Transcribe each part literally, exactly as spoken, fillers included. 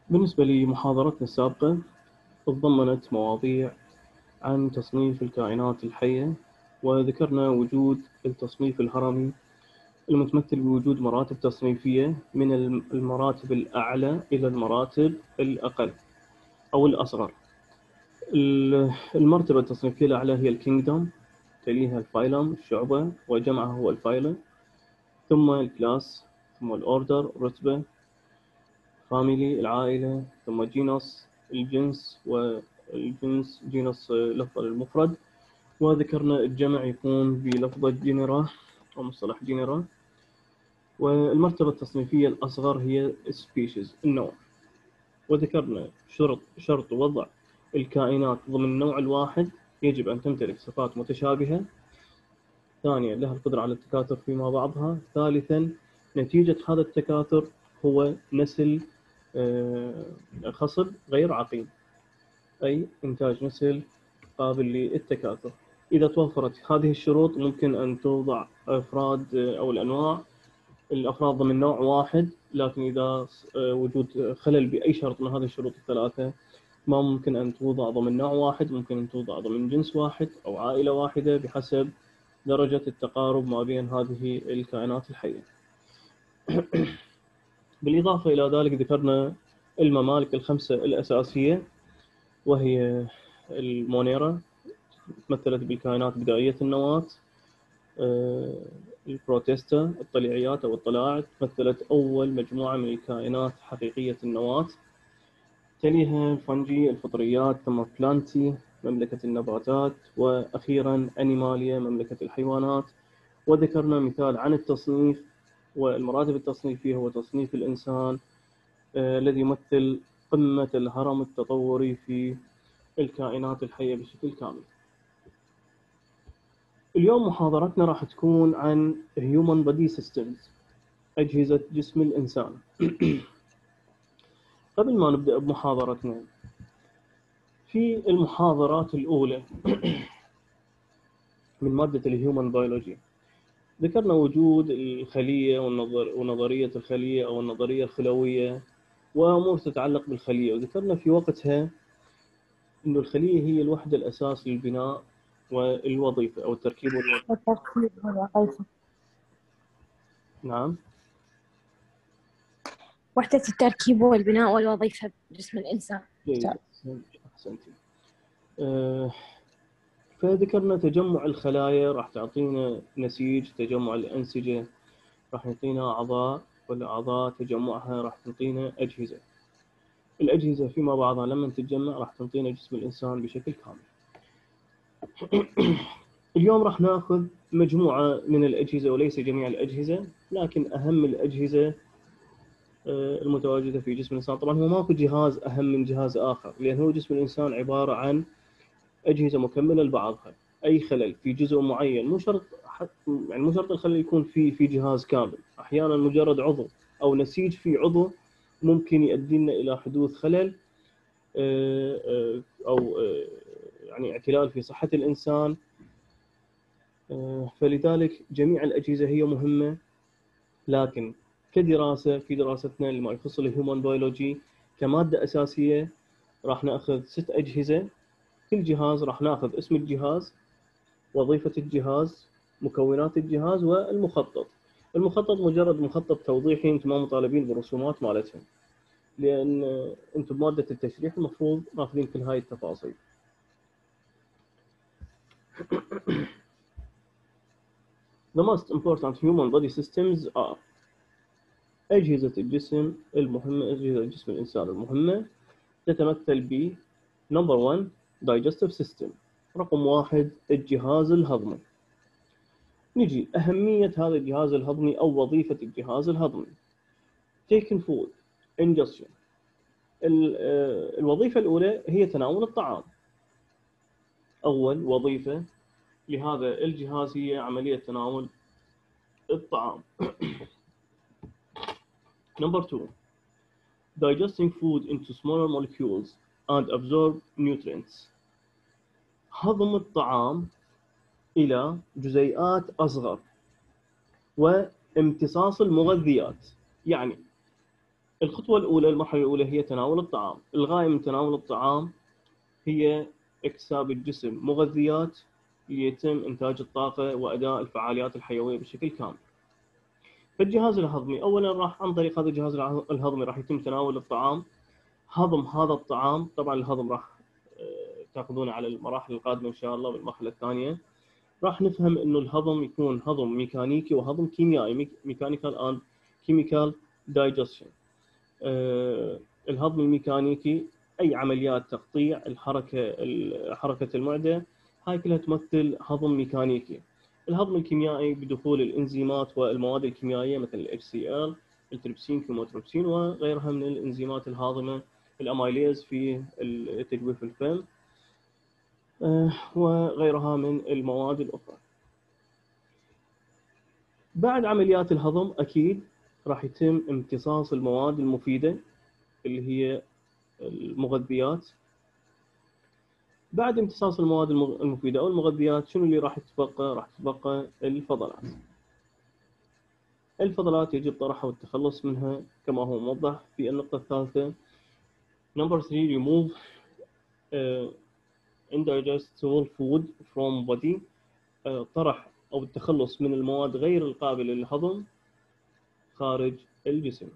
بالنسبة لمحاضرتنا السابقة تضمنت مواضيع عن تصنيف الكائنات الحية، وذكرنا وجود التصنيف الهرمي المتمثل بوجود مراتب تصنيفية من المراتب الأعلى إلى المراتب الأقل أو الأصغر. المرتبة التصنيفية الأعلى هي الكينجدوم، تليها الفايلم الشعبة وجمعها هو الفايلم، ثم الكلاس، ثم الأوردر الرتبة، فاميلي العائلة، ثم جينوس الجنس، والجنس جينوس لفظة للمفرد، وذكرنا الجمع يكون بلفظة جينيرا أو مصطلح جينيرا. والمرتبة التصنيفية الأصغر هي species النوع، وذكرنا شرط شرط وضع الكائنات ضمن النوع الواحد يجب أن تمتلك صفات متشابهة. ثانيا لها القدرة على التكاثر فيما بعضها. ثالثا نتيجة هذا التكاثر هو نسل خصب غير عقيم، أي إنتاج نسل قابل للتكاثر. إذا توفرت هذه الشروط ممكن أن توضع أفراد أو الأنواع الأفراد ضمن نوع واحد، لكن إذا وجود خلل بأي شرط من هذه الشروط الثلاثة ما ممكن أن توضع ضمن نوع واحد، ممكن أن توضع ضمن جنس واحد أو عائلة واحدة بحسب درجة التقارب ما بين هذه الكائنات الحية. بالإضافة إلى ذلك ذكرنا الممالك الخمسة الأساسية، وهي المونيرا مثلت بالكائنات بدائية النواة، البروتيستا الطليعيات أو الطلاعد مثلت أول مجموعة من الكائنات حقيقية النواة، تليها الفنجي الفطريات، ثم بلانتي مملكة النباتات، وأخيرا أنيماليا مملكة الحيوانات. وذكرنا مثال عن التصنيف والمراتب التصنيفية هو تصنيف الإنسان آه، الذي يمثل قمة الهرم التطوري في الكائنات الحية بشكل كامل. اليوم محاضرتنا راح تكون عن Human Body Systems، أجهزة جسم الإنسان. قبل ما نبدأ بمحاضرتنا، في المحاضرات الأولى من مادة الهيومن بيولوجي ذكرنا وجود الخلية والنظر ونظرية الخلية أو النظرية الخلوية وأمور تتعلق بالخلية، وذكرنا في وقتها إنه الخلية هي الوحدة الأساس للبناء والوظيفة أو التركيب والوظيفة. نعم، وحدة التركيب والبناء والوظيفة بجسم الإنسان. جيد، أحسنتي. أه فذكرنا تجمع الخلايا راح تعطينا نسيج، تجمع الأنسجة راح يعطينا أعضاء، والأعضاء تجمعها راح تعطينا أجهزة. الأجهزة فيما بعضها لما تتجمع راح تعطينا جسم الإنسان بشكل كامل. اليوم راح ناخذ مجموعة من الأجهزة وليس جميع الأجهزة، لكن أهم الأجهزة المتواجدة في جسم الإنسان. طبعا هو ماكو جهاز أهم من جهاز آخر، لأن هو جسم الإنسان عبارة عن أجهزة مكملة لبعضها. أي خلل في جزء معين مو شرط يعني مو شرط الخلل يكون في في جهاز كامل، أحيانا مجرد عضو أو نسيج في عضو ممكن يؤدي لنا إلى حدوث خلل أو يعني اعتلال في صحة الإنسان. فلذلك جميع الأجهزة هي مهمة، لكن كدراسة في دراستنا لما يخص الهيومن بيولوجي كمادة أساسية راح نأخذ ست أجهزة. كل جهاز راح نأخذ اسم الجهاز، وظيفة الجهاز، مكونات الجهاز، والمخطط. المخطط مجرد مخطط توضيحي، انتم ما مطالبين بالرسومات مالتهم، لأن انتم بمادة التشريح المفروض ماخذين كل هاي التفاصيل. The most important human body systems are أجهزة الجسم المهمة، أجهزة جسم الإنسان المهمة تتمثل ب number one digestive system، رقم واحد الجهاز الهضمي. نجي أهمية هذا الجهاز الهضمي أو وظيفة الجهاز الهضمي. taking food ingestion، الوظيفة الأولى هي تناول الطعام. أول وظيفة لهذا الجهاز هي عملية تناول الطعام. number two digesting food into smaller molecules and absorb nutrients، هضم الطعام إلى جزيئات أصغر وامتصاص المغذيات. يعني الخطوة الأولى، المرحلة الأولى هي تناول الطعام. الغاية من تناول الطعام هي اكتساب الجسم مغذيات ليتم إنتاج الطاقة وأداء الفعاليات الحيوية بشكل كامل. فالجهاز الهضمي أولا راح عن طريق هذا الجهاز الهضمي راح يتم تناول الطعام، هضم هذا الطعام. طبعا الهضم راح تاخذونه على المراحل القادمة إن شاء الله. بالمرحلة الثانية راح نفهم إنه الهضم يكون هضم ميكانيكي وهضم كيميائي، ميكانيكال أند كيميكال دايجستشن. الهضم الميكانيكي أي عمليات تقطيع الحركة حركة المعدة، هاي كلها تمثل هضم ميكانيكي. الهضم الكيميائي بدخول الإنزيمات والمواد الكيميائية مثل ال إتش سي إل، التريبسين، كيموتريبسين وغيرها من الإنزيمات الهاضمة، الأميليز في تجويف الفم وغيرها من المواد الأخرى. بعد عمليات الهضم أكيد راح يتم امتصاص المواد المفيدة اللي هي المغذيات. بعد امتصاص المواد المفيدة أو المغذيات شنو اللي راح يتبقى؟ راح تتبقى الفضلات. الفضلات يجب طرحها والتخلص منها كما هو موضح في النقطة الثالثة. Number three, remove uh, indigestible food from body. uh, طرح أو التخلص من المواد غير القابلة للهضم خارج الجسم.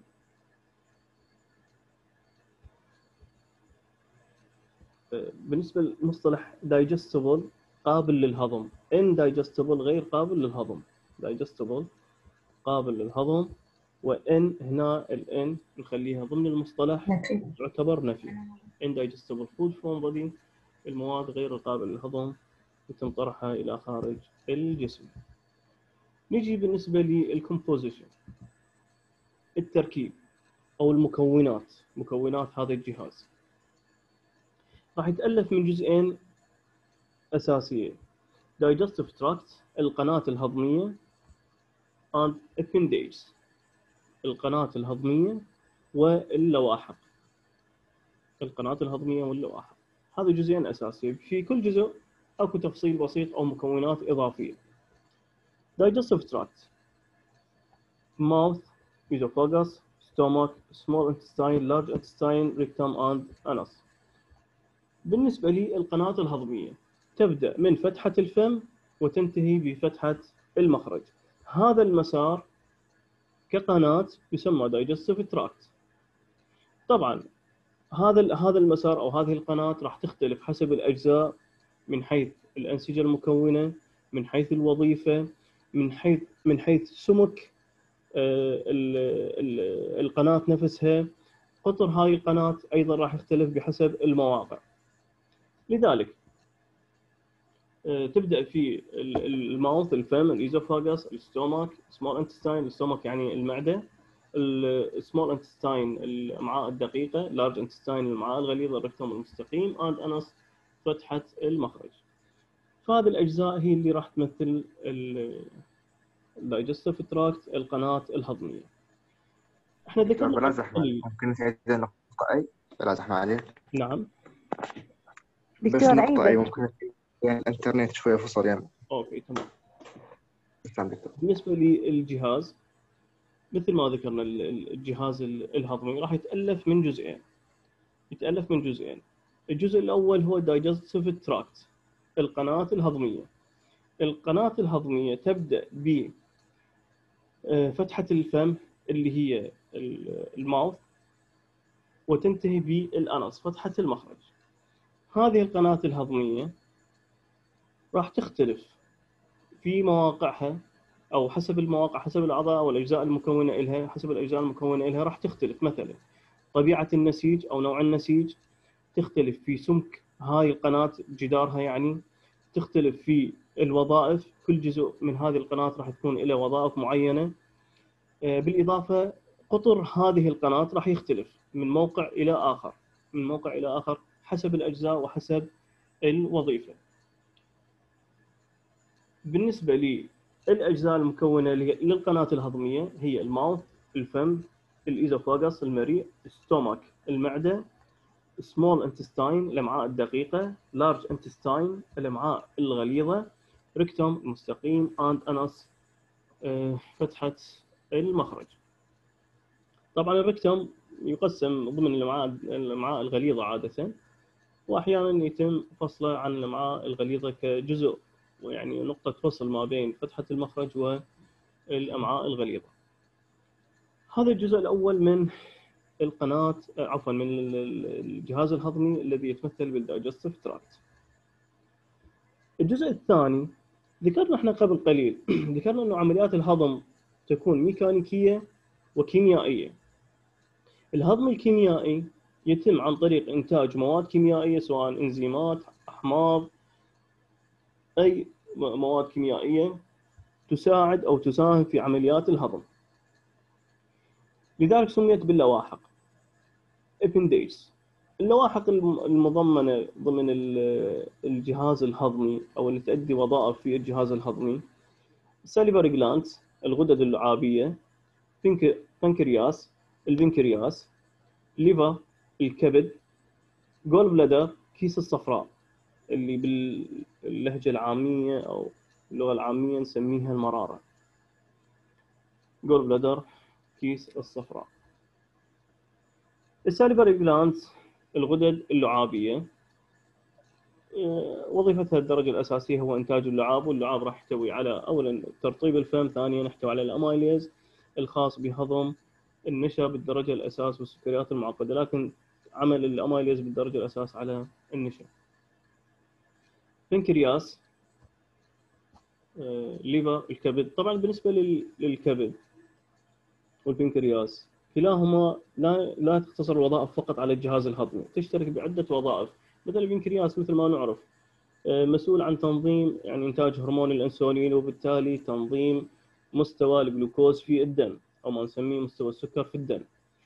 بالنسبة لمصطلح digestible قابل للهضم، indigestible غير قابل للهضم. digestible قابل للهضم، وإن هنا الإن نخليها ضمن المصطلح نفي. تعتبر نفي. indigestible food from body، المواد غير القابلة للهضم يتم طرحها إلى خارج الجسم. نجي بالنسبة للكومبوزيشن، التركيب أو المكونات، مكونات هذا الجهاز راح يتألف من جزئين أساسيين: digestive tract القناة الهضمية and appendages القناة الهضمية واللواحق. القناة الهضمية واللواحق هذا جزئين أساسيين، في كل جزء أكو تفصيل بسيط أو مكونات إضافية. digestive tract mouth, esophagus, stomach, small intestine, large intestine, rectum and anus. بالنسبة لي القناة الهضمية تبدأ من فتحة الفم وتنتهي بفتحة المخرج. هذا المسار كقناة يسمى digestive tract. طبعا هذا هذا المسار أو هذه القناة راح تختلف حسب الأجزاء، من حيث الأنسجة المكونة، من حيث الوظيفة، من حيث من حيث سمك القناة نفسها. قطر هاي القناة أيضا راح يختلف بحسب المواقع. لذلك تبدأ في الماوث الفم، الإيزوفاجس، الستومك، سمول انتستاين. الستومك يعني المعدة، السمول انتستاين الأمعاء الدقيقة، لارج انتستاين الأمعاء الغليظة، الركتوم المستقيم، اند انس فتحة المخرج. فهذه الأجزاء هي اللي راح تمثل الدايجستيف تراكت، القناة الهضمية. احنا ذكرنا بلا زحمة، ممكن نعيد النقطة أي؟ بلا زحمة عليك. نعم بس دكتور النقطة أي عيدة. ممكن يعني الإنترنت شوية فصل يعني. اوكي تمام. تمام دكتور. بالنسبة للجهاز مثل ما ذكرنا، الجهاز الهضمي راح يتألف من جزئين. يتألف من جزئين. الجزء الأول هو digestive tract القناة الهضمية. القناة الهضمية تبدأ بفتحة الفم اللي هي الماوث وتنتهي بالأنس فتحة المخرج. هذه القناة الهضمية راح تختلف في مواقعها أو حسب المواقع، حسب الأعضاء والأجزاء المكونة إلها. حسب الأجزاء المكونة إلها راح تختلف، مثلا طبيعة النسيج أو نوع النسيج تختلف، في سمك هاي القناة جدارها يعني تختلف، في الوظائف كل جزء من هذه القناة راح تكون له وظائف معينة. بالإضافة قطر هذه القناة راح يختلف من موقع إلى آخر، من موقع إلى آخر حسب الأجزاء وحسب الوظيفة. بالنسبة للأجزاء المكونة للقناة الهضمية هي الماوث الفم، الإيزوفاجس المريء، الستومك المعدة، سمول انتستاين الأمعاء الدقيقة، لارج انتستاين الأمعاء الغليظة، ريكتوم المستقيم، اند انس فتحة المخرج. طبعا الريكتوم يقسم ضمن الأمعاء الأمعاء الغليظة عادة، وأحيانا يتم فصله عن الأمعاء الغليظة كجزء، ويعني نقطة فصل ما بين فتحة المخرج والأمعاء الغليظة. هذا الجزء الأول من القناة، عفوا من الجهاز الهضمي الذي يتمثل بالدايجستيف تراكت. الجزء الثاني ذكرنا احنا قبل قليل ذكرنا انه عمليات الهضم تكون ميكانيكية وكيميائية. الهضم الكيميائي يتم عن طريق إنتاج مواد كيميائية سواء إنزيمات، أحماض، أي مواد كيميائية تساعد أو تساهم في عمليات الهضم، لذلك سميت باللواحق appendage. اللواحق المضمنة ضمن الجهاز الهضمي أو اللي تؤدي وظائف في الجهاز الهضمي: salivary glands الغدد اللعابية، بنكرياس البنكرياس، ليفر الكبد، جول بلادر كيس الصفراء اللي باللهجة العامية أو اللغة العامية نسميها المرارة. جول بلادر كيس الصفراء. الساليفري جلاندز الغدد اللعابية، وظيفتها الدرجة الأساسية هو إنتاج اللعاب، واللعاب راح يحتوي على أولا ترطيب الفم، ثانيا يحتوي على الأمايليز الخاص بهضم النشا بالدرجة الأساس والسكريات المعقدة، لكن عمل الأمايليز بالدرجة الأساس على النشا. بنكرياس ليفر الكبد. طبعا بالنسبة للكبد والبنكرياس كلاهما لا لا تقتصر الوظائف فقط على الجهاز الهضمي، تشترك بعدة وظائف. مثل البنكرياس مثل ما نعرف مسؤول عن تنظيم يعني إنتاج هرمون الأنسولين، وبالتالي تنظيم مستوى الجلوكوز في الدم أو ما نسميه مستوى السكر في الدم،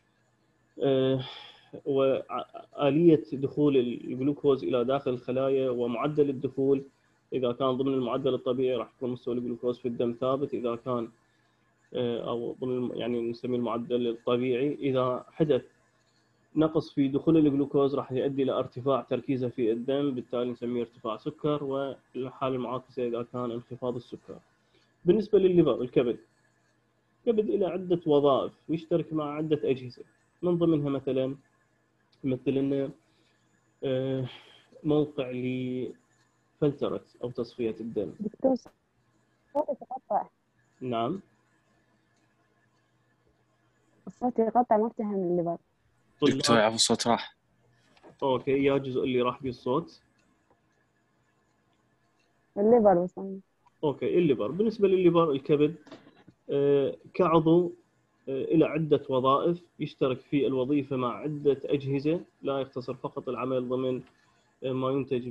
وآلية دخول الجلوكوز إلى داخل الخلايا ومعدل الدخول. إذا كان ضمن المعدل الطبيعي راح يكون مستوى الجلوكوز في الدم ثابت، إذا كان أو ضمن يعني نسميه المعدل الطبيعي، إذا حدث نقص في دخول الجلوكوز راح يؤدي إلى ارتفاع تركيزه في الدم، بالتالي نسميه ارتفاع سكر، والحالة المعاكسة إذا كان انخفاض السكر. بالنسبة للليفر الكبد، الكبد إلى عدة وظائف، يشترك مع عدة أجهزة، من ضمنها مثلا مثل إنه موقع لفلترة أو تصفية الدم. دكتور صوتي يقطع. نعم الصوت يقطع، ما افتهم الليفر. دكتور عفوا الصوت راح. اوكي، يا جزء اللي راح بيه الصوت. الليفر وصلنا. اوكي، الليفر. بالنسبه للليفر الكبد آه كعضو آه إلى عدة وظائف، يشترك في الوظيفة مع عدة أجهزة، لا يقتصر فقط العمل ضمن آه ما ينتج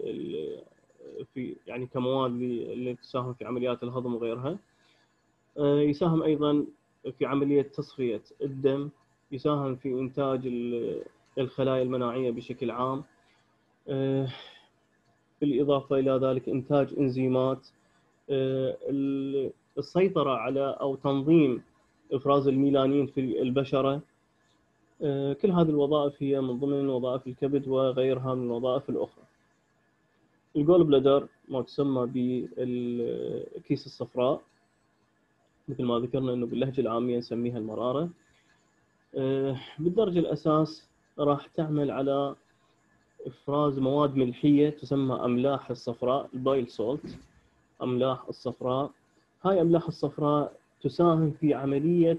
في يعني كمواد اللي تساهم في عمليات الهضم وغيرها. آه يساهم أيضا في عملية تصفية الدم، يساهم في إنتاج الخلايا المناعية بشكل عام، آه بالإضافة إلى ذلك إنتاج إنزيمات، آه السيطرة على أو تنظيم إفراز الميلانين في البشرة. كل هذه الوظائف هي من ضمن وظائف الكبد وغيرها من الوظائف الأخرى. الجول بلادر ما تسمى بالكيس الصفراء، مثل ما ذكرنا أنه باللهجة العامية نسميها المرارة. بالدرجة الأساس راح تعمل على إفراز مواد ملحية تسمى أملاح الصفراء، البايل سولت، أملاح الصفراء. هاي أملاح الصفراء تساهم في عملية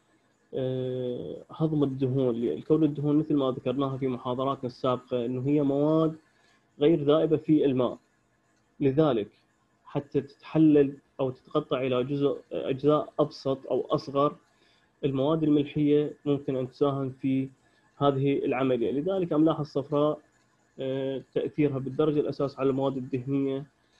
هضم الدهون. الكون الدهون مثل ما ذكرناها في محاضراتنا السابقة أنه هي مواد غير ذائبة في الماء، لذلك حتى تتحلل أو تتقطع إلى جزء أجزاء أبسط أو أصغر، المواد الملحية ممكن أن تساهم في هذه العملية. لذلك أملاح الصفراء تأثيرها بالدرجة الأساس على المواد الدهنية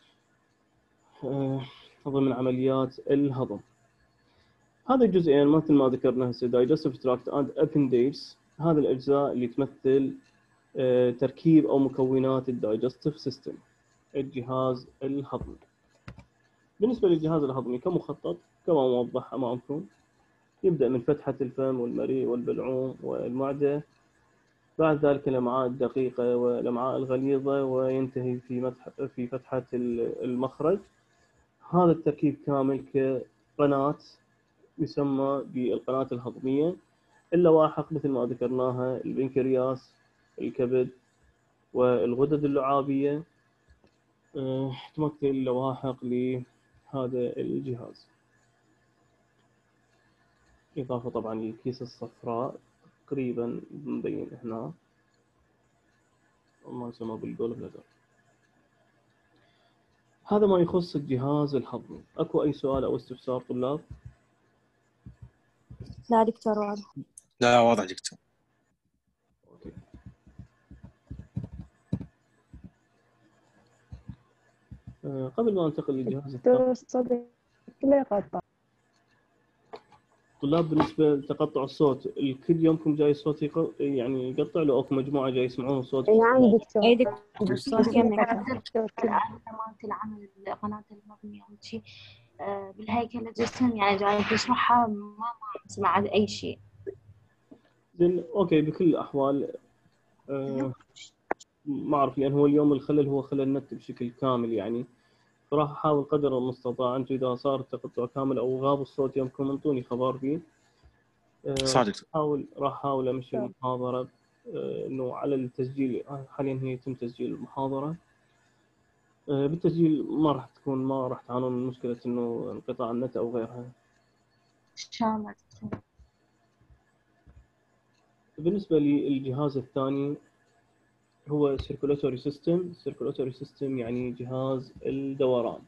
ضمن عمليات الهضم. هذا الجزئين مثل ما ذكرنا هسه digestive tract and appendage، هذه الأجزاء اللي تمثل تركيب أو مكونات الدايجستيف سيستم، الجهاز الهضمي. بالنسبة للجهاز الهضمي كمخطط كما موضح أمامكم، يبدأ من فتحة الفم والمريء والبلعوم والمعدة، بعد ذلك الأمعاء الدقيقة والأمعاء الغليظة، وينتهي في في فتحة المخرج. هذا التركيب كامل كقناة يسمى بالقناة الهضمية. اللواحق مثل ما ذكرناها البنكرياس، الكبد، والغدد اللعابية أه تمثل لواحق لهذا الجهاز، إضافة طبعا للكيس الصفراء تقريبا مبين هنا ما يسمى بالجول بلادر. هذا ما يخص الجهاز الهضمي. أكو أي سؤال أو استفسار طلاب؟ لا دكتور واضح. لا واضح دكتور. أوكي. أه قبل ما ننتقل للجهاز الثاني، الصوت كله يقطع. طلاب بالنسبة لتقطع الصوت، الكل يومكم جاي الصوت يق... يعني يقطع لو أكو مجموعة جاي يسمعون الصوت؟ نعم دكتور. أي دكتور الصوت كم يقطع. دكتور كله. مالت العمل قناة المبنية وشي آه بالهيكل الجسم يعني جاي تشرحها ما ما سمعت أي شيء. زين أوكي. بكل الأحوال أه ما أعرف، لأن هو اليوم الخلل هو خلل نت بشكل كامل يعني، فراح أحاول قدر المستطاع أنتم إذا صار تقطع كامل أو غاب الصوت يمكم انطوني خبر فيه. صح دكتور. أحاول راح أحاول أمشي المحاضرة أه إنه على التسجيل. حاليا هي يتم تسجيل المحاضرة، أه بالتسجيل ما راح تكون ما راح تعانون من مشكلة إنه انقطاع النت أو غيرها. إن شاء الله. بالنسبة للجهاز الثاني هو circulatory system. circulatory system يعني جهاز الدوران.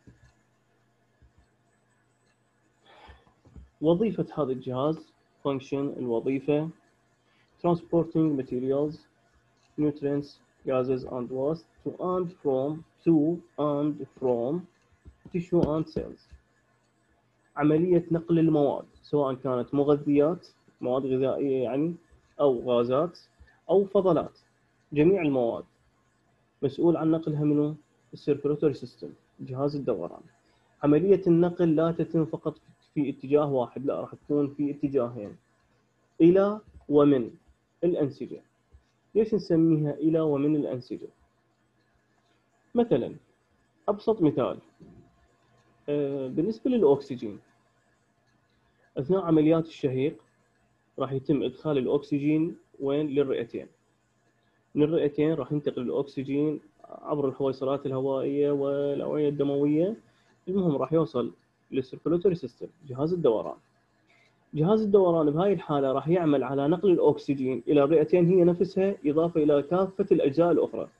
وظيفة هذا الجهاز function الوظيفة transporting materials, nutrients, gases and waste to and from to and from tissue and cells. عملية نقل المواد سواء كانت مغذيات، مواد غذائية يعني، أو غازات أو فضلات، جميع المواد مسؤول عن نقلها منه السيركولاتوري سيستم جهاز الدوران. عملية النقل لا تتم فقط في اتجاه واحد، لا راح تكون في اتجاهين، إلى ومن الأنسجة. ليش نسميها إلى ومن الأنسجة؟ مثلا أبسط مثال بالنسبة للأكسجين، أثناء عمليات الشهيق راح يتم إدخال الأكسجين وين؟ للرئتين. من الرئتين راح ينتقل الأكسجين عبر الحويصلات الهوائية والأوعية الدموية، المهم راح يوصل للسيركولاتوري سيستم جهاز الدوران. جهاز الدوران بهاي الحالة راح يعمل على نقل الأكسجين إلى الرئتين هي نفسها، إضافة إلى كافة الأجزاء الأخرى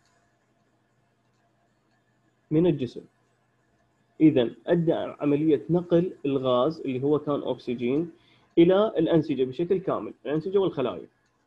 من الجسم. إذن أدى عملية نقل الغاز اللي هو كان أكسجين إلى الأنسجة بشكل كامل، الأنسجة والخلايا.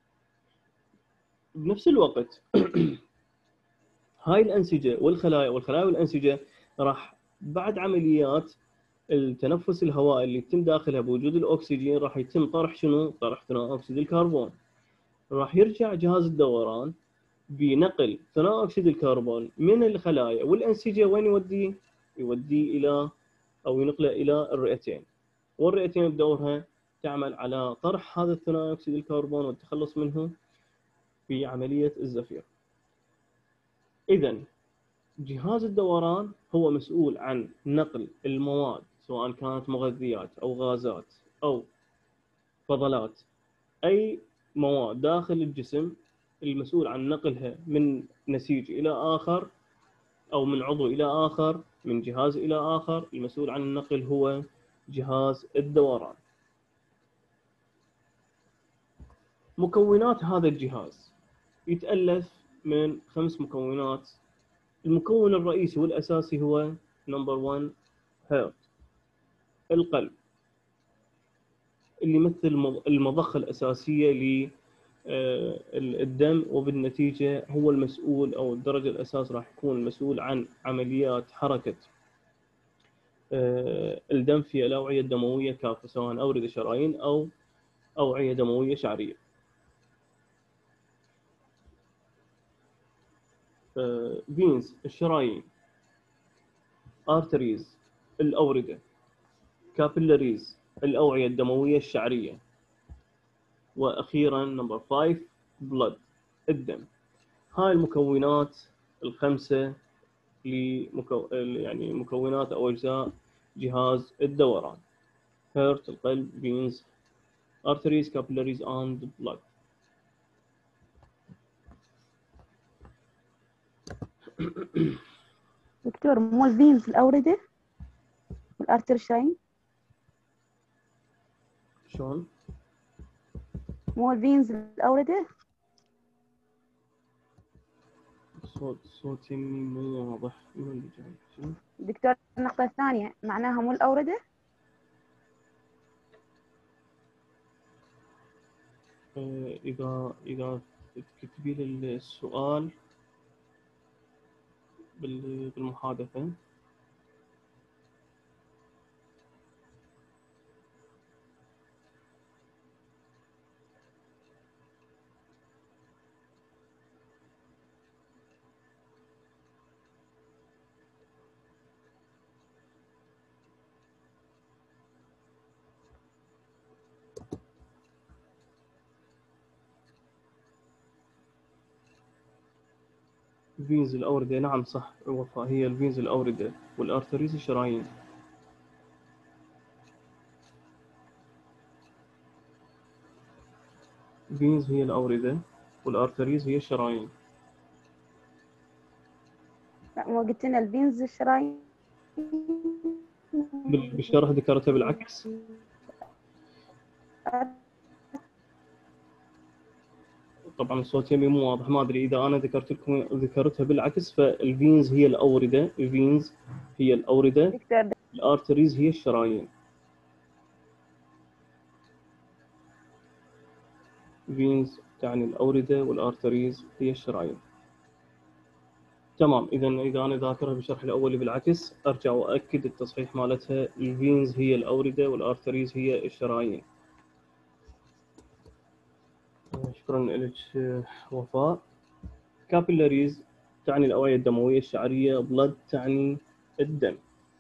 بنفس الوقت هاي الأنسجة والخلايا والخلايا والأنسجة راح بعد عمليات التنفس الهوائي اللي يتم داخلها بوجود الأكسجين راح يتم طرح شنو؟ طرح ثاني أكسيد الكربون. راح يرجع جهاز الدوران بنقل ثاني أكسيد الكربون من الخلايا والأنسجة وين يوديه؟ يوديه إلى أو ينقله إلى الرئتين، والرئتين بدورها تعمل على طرح هذا الثاني أكسيد الكربون والتخلص منه في عملية الزفير. إذن جهاز الدوران هو مسؤول عن نقل المواد سواء كانت مغذيات أو غازات أو فضلات، أي مواد داخل الجسم، المسؤول عن نقلها من نسيج إلى آخر أو من عضو إلى آخر، من جهاز إلى آخر. المسؤول عن النقل هو جهاز الدوران. مكونات هذا الجهاز يتألف من خمس مكونات. المكون الرئيسي والأساسي هو نمبر واحد هيرت، القلب اللي يمثل المضخة الأساسية للدم، وبالنتيجة هو المسؤول أو الدرجة الأساس راح يكون المسؤول عن عمليات حركة الدم في الأوعية الدموية كافة، سواء أوردة شرايين أو أوعية دموية شعرية. فينز الشرايين، ارتريز الأوردة، كابيلاريز الأوعية الدموية الشعرية، وأخيرا نمبر خمسة بلد الدم. هاي المكونات الخمسة لمكو... يعني مكونات أو أجزاء جهاز الدوران. هيرت القلب، فينز arteries, capillaries and blood. دكتور مو الفينز الأوردة والأرتر شراين؟ شلون؟ مو الفينز الأوردة؟ صوت صوت يمي مو واضح. من اللي جاي؟ شنو؟ دكتور النقطة الثانية معناها مو الأوردة؟ آه، إذا إذا تكتبي لي السؤال بال- بالمحادثة. الفينز الأوردة، نعم صح وفاء، هي الفينز الأوردة والأرتريز الشرايين. الفينز هي الأوردة والأرتريز هي الشرايين. لا ما قلت لنا الفينز الشرايين. بال- بالشرح ذكرتها بالعكس. طبعا الصوت يمي مو واضح، ما ادري اذا انا ذكرت لكم ذكرتها بالعكس. فالفينز هي الاورده، الفينز هي الاورده، دكتور الارتريز هي الشرايين. فينز تعني الاورده والارتريز هي الشرايين. تمام. اذا اذا انا ذاكرها بالشرح الاول بالعكس ارجع واكد التصحيح مالتها. الفينز هي الاورده والارتريز هي الشرايين. شكرا لك وفاء. كابيلاريز تعني الأوعية الدموية الشعرية. بلد تعني الدم.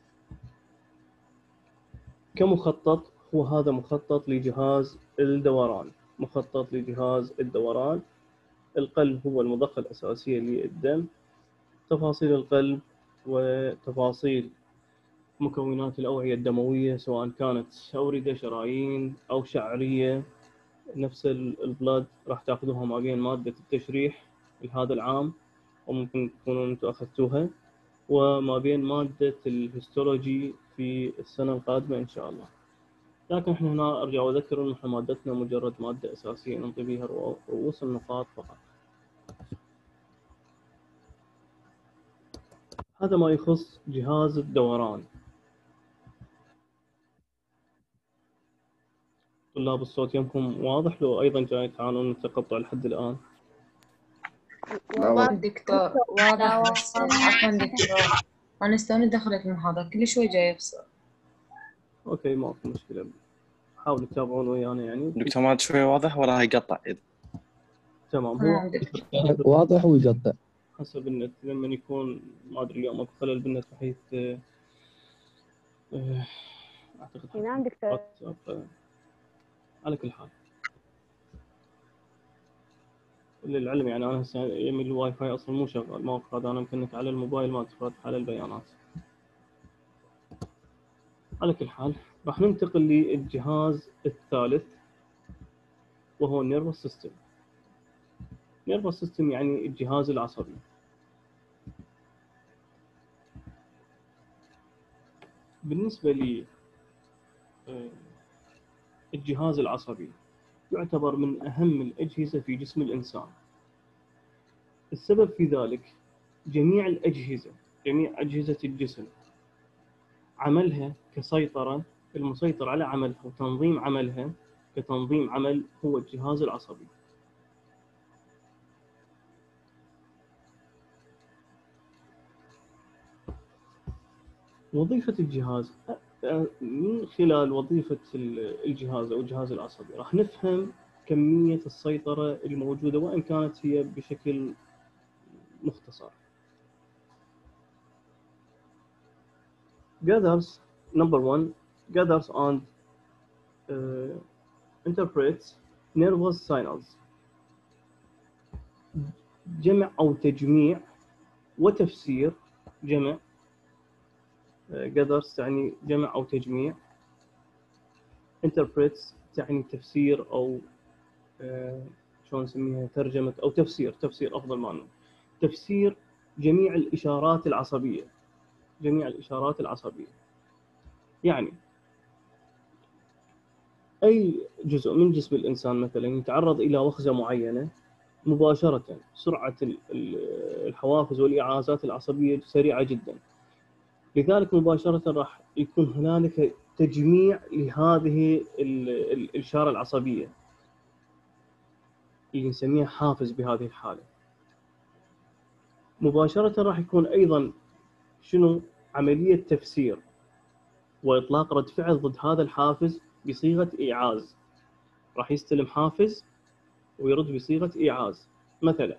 كمخطط، هو هذا مخطط لجهاز الدوران، مخطط لجهاز الدوران. القلب هو المضخة الأساسية للدم. تفاصيل القلب وتفاصيل مكونات الأوعية الدموية سواء كانت أوردة، شرايين أو شعرية، نفس البلد راح تاخذوها ما بين مادة التشريح لهذا العام وممكن تكونوا انتم اخذتوها، وما بين مادة الهيستولوجي في السنة القادمة ان شاء الله. لكن احنا هنا ارجع واذكر ان احنا مادتنا مجرد مادة اساسية ننطي بها رؤوس النقاط فقط. هذا ما يخص جهاز الدوران. طلاب الصوت يمكم واضح؟ لو ايضا جاي تعانون التقطع لحد الان؟ لا دكتور واضح، بس عفوا دكتور أنا استنى دخلت المحاضرة كل شوي جاي يفصل. اوكي ما في مشكلة، حاولوا تتابعون ويانا يعني. دكتور ما شوي واضح ولا يقطع؟ تمام. هو تمام دكتور. واضح ويقطع حسب النت، لما يكون ما ادري اليوم اكو خلل بالنت بحيث آه، آه، اعتقد نعم دكتور. واتساب. آه، على كل حال للعلم يعني انا هسه يمي الواي فاي اصلا مو شغال، الموقع هذا انا مكنك على الموبايل ما فاتح على البيانات. على كل حال راح ننتقل للجهاز الثالث وهو النيرفس سيستم. النيرفس سيستم يعني الجهاز العصبي. بالنسبة لي آه، الجهاز العصبي يعتبر من أهم الأجهزة في جسم الإنسان. السبب في ذلك جميع الأجهزة، جميع أجهزة الجسم عملها كسيطرة، المسيطر على عملها وتنظيم عملها كتنظيم عمل هو الجهاز العصبي. وظيفة الجهاز، من خلال وظيفة الجهاز أو الجهاز العصبي راح نفهم كمية السيطرة الموجودة وإن كانت هي بشكل مختصر. gathers number one gathers and uh, interprets nervous signals. جمع أو تجميع وتفسير. جمع uh, gathers تعني جمع أو تجميع. interprets تعني تفسير أو آه شلون نسميها ترجمة أو تفسير تفسير أفضل ما نقول تفسير جميع الإشارات العصبية جميع الإشارات العصبية. يعني أي جزء من جسم الإنسان مثلا يتعرض إلى وخزة معينة، مباشرة سرعة الحوافز والإعازات العصبية سريعة جدا، لذلك مباشرة راح يكون هنالك تجميع لهذه الإشارة العصبية اللي نسميها حافز. بهذه الحالة مباشرة راح يكون أيضا شنو عملية تفسير وإطلاق رد فعل ضد هذا الحافز بصيغة إيعاز. راح يستلم حافز ويرد بصيغة إيعاز. مثلا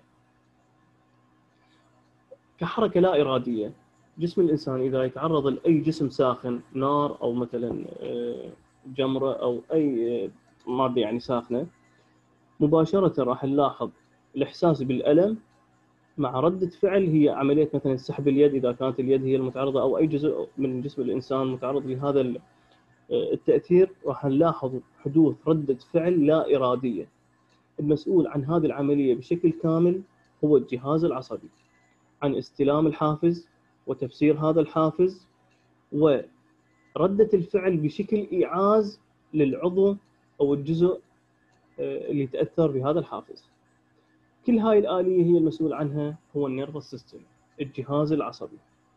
كحركة لا إرادية، جسم الإنسان إذا يتعرض لأي جسم ساخن، نار أو مثلا جمرة أو أي مادة يعني ساخنة، مباشرة راح نلاحظ الإحساس بالألم مع ردة فعل هي عملية مثلا سحب اليد إذا كانت اليد هي المتعرضة، أو أي جزء من جسم الإنسان متعرض لهذا التأثير، راح نلاحظ حدوث ردة فعل لا إرادية. المسؤول عن هذه العملية بشكل كامل هو الجهاز العصبي، عن استلام الحافز وتفسير هذا الحافز وردة الفعل بشكل إيعاز للعضو أو الجزء اللي تأثر بهذا الحافز. كل هاي الآلية هي المسؤول عنها هو النيرفس سيستم، الجهاز العصبي.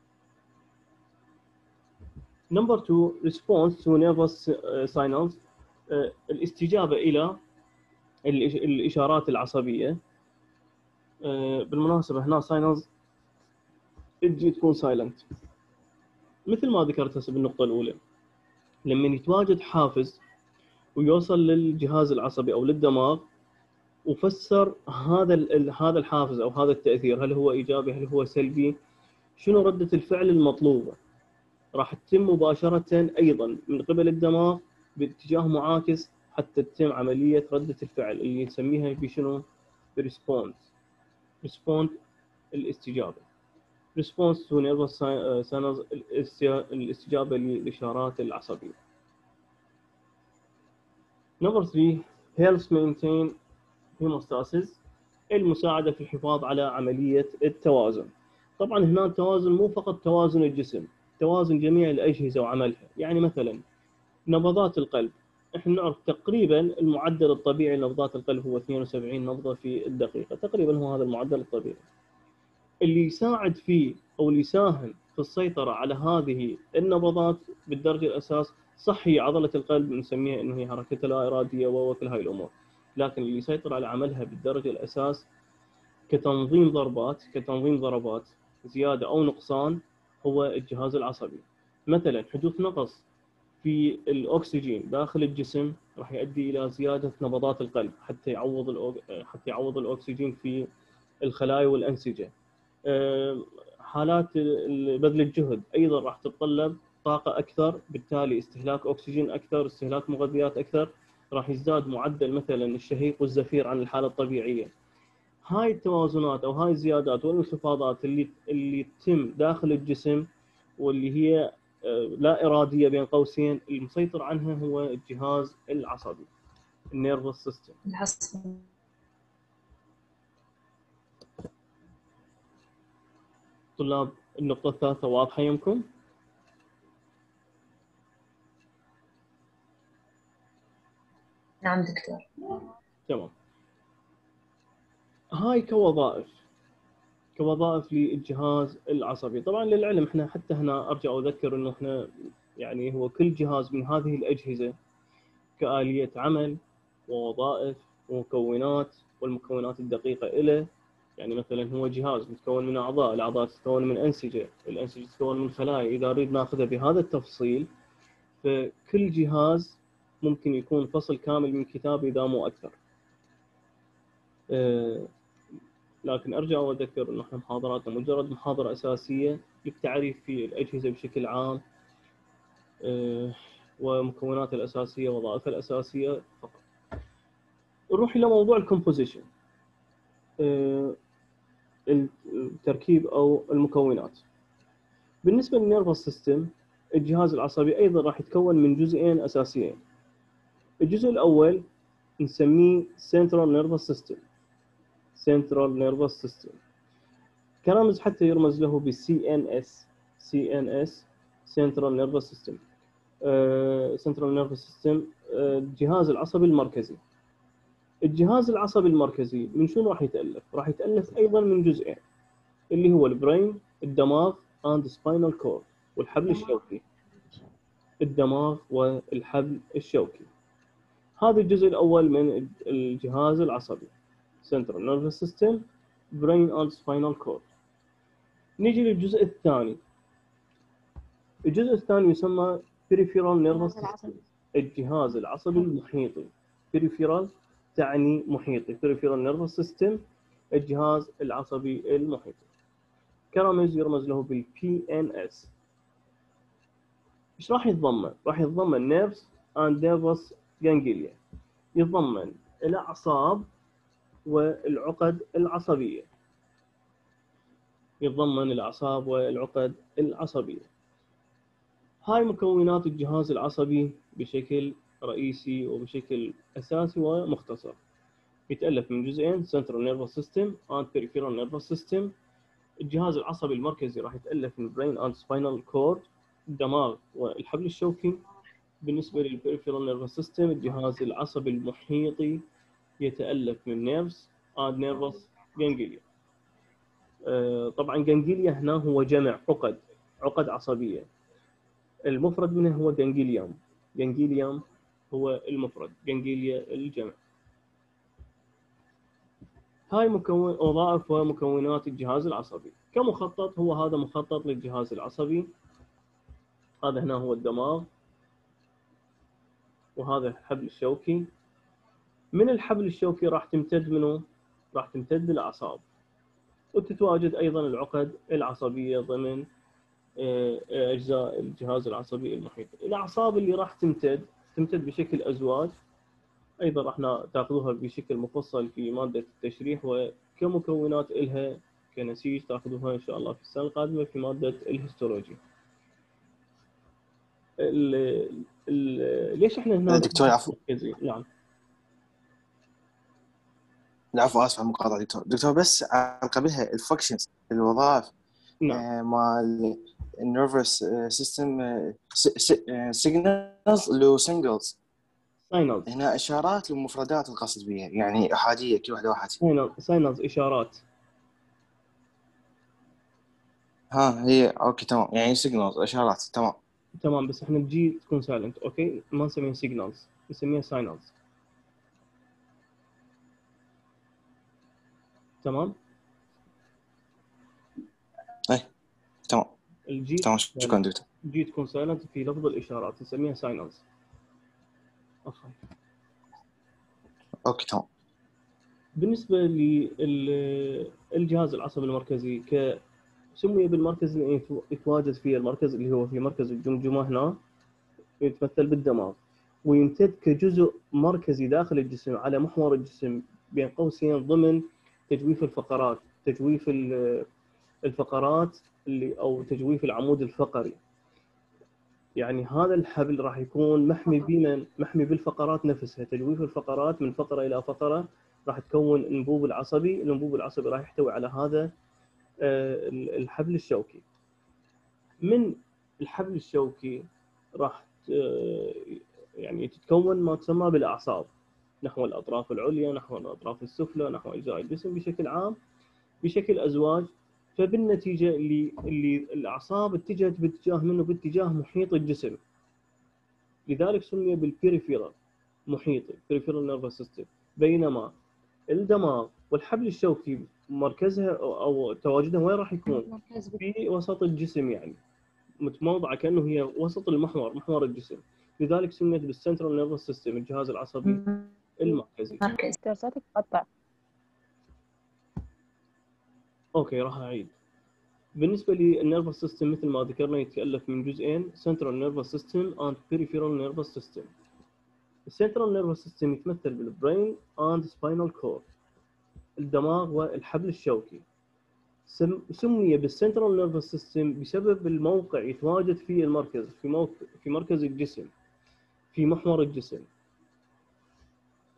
نمبر two response to nervous signals، الاستجابة إلى الإشارات العصبية. بالمناسبة هنا signals تجي تكون سايلنت مثل ما ذكرت هسه بالنقطة الأولى. لما يتواجد حافز ويوصل للجهاز العصبي أو للدماغ وفسر هذا هذا الحافز أو هذا التأثير، هل هو إيجابي هل هو سلبي، شنو ردة الفعل المطلوبة، راح تتم مباشرة أيضا من قبل الدماغ باتجاه معاكس حتى تتم عملية ردة الفعل اللي نسميها بشنو؟ بريسبوند. ريسبوند الاستجابة. response to nervous signals الاستجابة للإشارات العصبية. Number three helps maintain homeostasis، المساعدة في الحفاظ على عملية التوازن. طبعا هنا التوازن مو فقط توازن الجسم، توازن جميع الأجهزة وعملها. يعني مثلا نبضات القلب، احنا نعرف تقريبا المعدل الطبيعي لنبضات القلب هو اثنين وسبعين نبضة في الدقيقة، تقريبا هو هذا المعدل الطبيعي. اللي يساعد فيه أو اللي يساهم في السيطرة على هذه النبضات بالدرجة الأساس صح هي عضلة القلب، نسميها إنه هي حركتها لا إرادية وكل هاي الأمور، لكن اللي يسيطر على عملها بالدرجة الأساس كتنظيم ضربات كتنظيم ضربات زيادة أو نقصان هو الجهاز العصبي. مثلا حدوث نقص في الأكسجين داخل الجسم راح يؤدي إلى زيادة نبضات القلب حتى يعوض الأو... حتى يعوض الأكسجين في الخلايا والأنسجة. حالات بذل الجهد أيضا راح تتطلب طاقة أكثر، بالتالي استهلاك أكسجين أكثر، استهلاك مغذيات أكثر، راح يزداد معدل مثلا الشهيق والزفير عن الحالة الطبيعية. هاي التوازنات أو هاي الزيادات والانخفاضات اللي اللي تتم داخل الجسم واللي هي لا إرادية بين قوسين، المسيطر عنها هو الجهاز العصبي، النيرفس سيستم. العصبي. طلاب النقطة الثالثة واضحة يمكن؟ نعم دكتور. تمام. هاي كوظائف كوظائف للجهاز العصبي. طبعا للعلم احنا حتى هنا ارجع اذكر انه احنا يعني هو كل جهاز من هذه الاجهزة كآلية عمل ووظائف ومكونات، والمكونات الدقيقة له. يعني مثلا هو جهاز متكون من أعضاء، الأعضاء تتكون من أنسجة، الأنسجة تتكون من خلايا. إذا نريد ناخذها بهذا التفصيل فكل جهاز ممكن يكون فصل كامل من كتاب إذا مو أكثر. أه لكن أرجع وأذكر أنه إحنا محاضراتنا مجرد محاضرة أساسية للتعريف في الأجهزة بشكل عام أه ومكوناتها الأساسية ووظائفها الأساسية فقط. نروح إلى موضوع الكومبوزيشن، التركيب أو المكونات. بالنسبة للنيرفس سيستم، الجهاز العصبي أيضا راح يتكون من جزئين أساسيين. الجزء الأول نسميه Central Nervous System. Central Nervous System كرمز حتى يرمز له ب سي إن إس. سي إن إس Central Nervous System. uh, Central Nervous System uh, الجهاز العصبي المركزي. الجهاز العصبي المركزي من شنو راح يتألف؟ راح يتألف أيضا من جزئين اللي هو البرين، الدماغ and spinal cord والحبل الشوكي. الدماغ والحبل الشوكي. هذا الجزء الأول من الجهاز العصبي Central Nervous System Brain and Spinal Cord. نيجي للجزء الثاني. الجزء الثاني يسمى Peripheral Nervous System. الجهاز العصبي المحيطي. Peripheral تعني محيطي. Peripheral Nervous System الجهاز العصبي المحيطي. كرمز يرمز له بال بي إن إس. ايش راح يتضمن؟ راح يتضمن nerves and nervous ganglia. يتضمن الأعصاب والعقد العصبية. يتضمن الأعصاب والعقد العصبية. هاي مكونات الجهاز العصبي بشكل رئيسي وبشكل أساسي ومختصر. يتألف من جزئين Central Nervous System and Peripheral Nervous System. الجهاز العصبي المركزي راح يتألف من Brain and Spinal Cord الدماغ والحبل الشوكي. بالنسبة للبريفيرال نيرفس سيستم الجهاز العصبي المحيطي يتألف من نيرفز and نيرفس جانجليا. طبعا جانجليا هنا هو جمع عقد عقد عصبية. المفرد منه هو جانجليوم. جانجليوم هو المفرد، جانجليا الجمع. هاي مكون وظائف ومكونات الجهاز العصبي. كمخطط هو هذا مخطط للجهاز العصبي. هذا هنا هو الدماغ وهذا الحبل الشوكي. من الحبل الشوكي راح تمتد منه؟ راح تمتد الأعصاب وتتواجد أيضا العقد العصبية ضمن أجزاء الجهاز العصبي المحيط. الأعصاب اللي راح تمتد تمتد بشكل أزواج، أيضا راح تأخذوها بشكل مفصل في مادة التشريح، وكمكونات إلها كنسيج تأخذوها إن شاء الله في السنة القادمة في مادة الهيستولوجي. ال ال ليش احنا هنا دكتور عفوا نعم العفو اسف على المقاطعه دكتور دكتور بس على قبلها الفانكشنز الوظائف نعم مال النيرفس سيستم سيجنالز لو سينجلز ساينالز. هنا اشارات ومفردات القصد بها يعني احاديه كل واحده واحد. ساينالز اشارات. ها هي اوكي تمام يعني سيجنالز اشارات تمام تمام بس احنا الجي تكون سايلنت اوكي ما نسميها سيجنالز نسميها ساينالز. تمام اي تمام الجي تمام شكرا دكتور. الجي تكون سايلنت في لفظ الاشارات نسميها ساينالز. أخي. اوكي تمام. بالنسبه للجهاز العصبي المركزي ك سمي بالمركز اللي يتواجد فيه المركز اللي هو في مركز الجمجمه هنا يتمثل بالدماغ، ويمتد كجزء مركزي داخل الجسم على محور الجسم بين قوسين ضمن تجويف الفقرات. تجويف الفقرات اللي او تجويف العمود الفقري. يعني هذا الحبل راح يكون محمي بمن محمي بالفقرات نفسها. تجويف الفقرات من فقره الى فقره راح تكون الانبوب العصبي. الانبوب العصبي راح يحتوي على هذا الحبل الشوكي. من الحبل الشوكي راح يعني تتكون ما تسمى بالاعصاب نحو الاطراف العليا، نحو الاطراف السفلى، نحو اجزاء الجسم بشكل عام بشكل ازواج. فبالنتيجه اللي اللي الاعصاب اتجهت باتجاه منه باتجاه محيط الجسم، لذلك سمي بالبيريفيرال محيطي بيريفيرال نيرفس سيستم. بينما الدماغ والحبل الشوكي مركزها او تواجدها وين راح يكون؟ في وسط الجسم، يعني متموضعه كانه هي وسط المحور محور الجسم، لذلك سميت بالسنترال نيرفس سيستم الجهاز العصبي المركزي. دكتور صوتك قطع. اوكي راح اعيد. بالنسبه للنيرفس سيستم مثل ما ذكرنا يتكلف من جزئين سنترال نيرفس سيستم اند بيريفيرال نيرفس سيستم. السنترال نيرفس سيستم يتمثل بالبرين اند سباينال كورد الدماغ والحبل الشوكي. سمي بالسنترال نيرفس سيستم بسبب الموقع يتواجد فيه المركز في موقع في مركز الجسم في محور الجسم.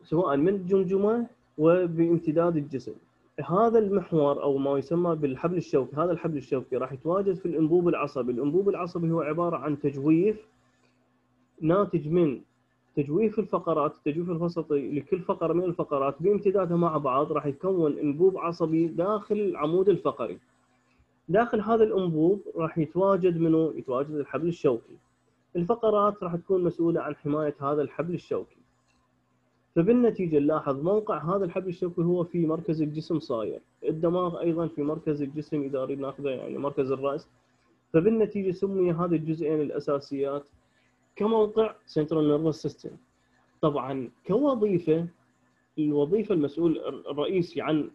سواء من الجمجمة وبامتداد الجسم. هذا المحور أو ما يسمى بالحبل الشوكي، هذا الحبل الشوكي راح يتواجد في الأنبوب العصبي. الأنبوب العصبي هو عبارة عن تجويف ناتج من تجويف الفقرات، التجويف الوسطي لكل فقرة من الفقرات بامتدادها مع بعض راح يتكون أنبوب عصبي داخل العمود الفقري. داخل هذا الأنبوب راح يتواجد منه يتواجد الحبل الشوكي. الفقرات راح تكون مسؤولة عن حماية هذا الحبل الشوكي. فبالنتيجة نلاحظ موقع هذا الحبل الشوكي هو في مركز الجسم صاير، الدماغ أيضا في مركز الجسم إذا أريد ناخذه يعني مركز الرأس. فبالنتيجة سمي هذه الجزئين الأساسيات كموقع Central Nervous System. طبعا كوظيفة، الوظيفة المسؤول الرئيسي عن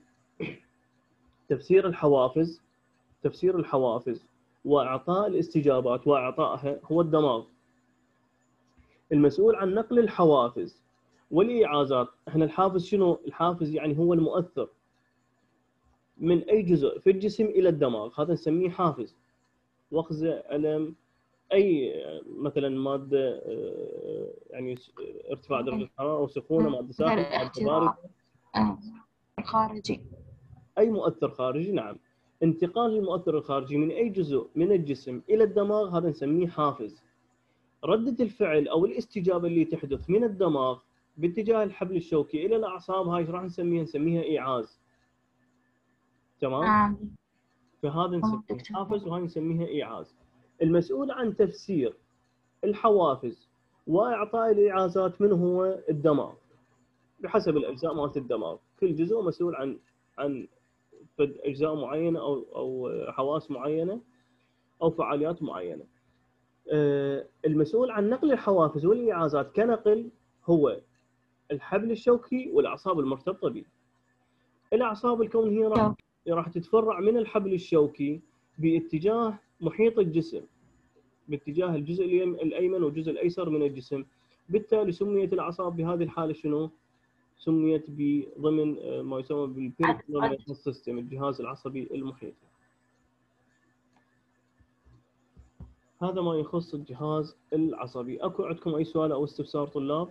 تفسير الحوافز تفسير الحوافز وإعطاء الاستجابات وإعطائها هو الدماغ. المسؤول عن نقل الحوافز والإيعازات. احنا الحافز شنو؟ الحافز يعني هو المؤثر من أي جزء في الجسم إلى الدماغ، هذا نسميه حافز. وخزة، ألم، أي مثلا مادة يعني ارتفاع درجة الحرارة أو سخونة، مادة ساخنة، مادة باردة، الخارجي، أي مؤثر خارجي. نعم، انتقال المؤثر الخارجي من أي جزء من الجسم إلى الدماغ هذا نسميه حافز. ردة الفعل أو الاستجابة اللي تحدث من الدماغ باتجاه الحبل الشوكي إلى الأعصاب هاي راح نسميها نسميها إيعاز. تمام؟ نعم. فهذا نسميه حافز وهاي نسميها إيعاز. المسؤول عن تفسير الحوافز وإعطاء الإيعازات من هو الدماغ، بحسب الأجزاء مالت الدماغ. كل جزء مسؤول عن عن أجزاء معينة أو أو حواس معينة أو فعاليات معينة. المسؤول عن نقل الحوافز والإيعازات كنقل هو الحبل الشوكي والأعصاب المرتبطة به. الأعصاب الكون هي راح راح تتفرع من الحبل الشوكي باتجاه محيط الجسم، باتجاه الجزء الأيمن والجزء الأيسر من الجسم. بالتالي سميت الأعصاب بهذه الحالة شنو؟ سميت بضمن ما يسمى بالبيريفرال سيستم، الجهاز العصبي المحيط. هذا ما يخص الجهاز العصبي. اكو عندكم اي سؤال او استفسار طلاب؟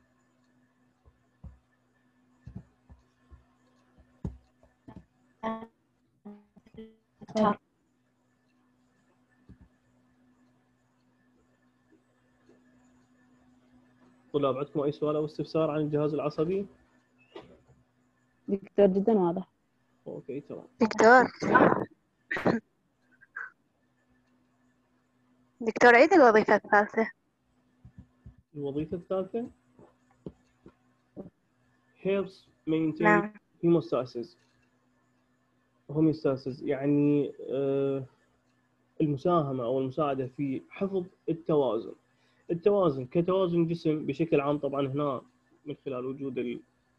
طلاب عندكم اي سؤال او استفسار عن الجهاز العصبي؟ دكتور جدا واضح. اوكي تمام. دكتور دكتور عيد الوظيفة الثالثة. الوظيفة الثالثة helps maintain نعم. homeostasis. homeostasis يعني آه المساهمة أو المساعدة في حفظ التوازن. التوازن كتوازن الجسم بشكل عام. طبعا هنا من خلال وجود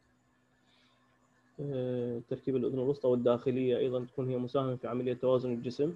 تركيب الأذن الوسطى والداخلية أيضا تكون هي مساهمة في عملية توازن الجسم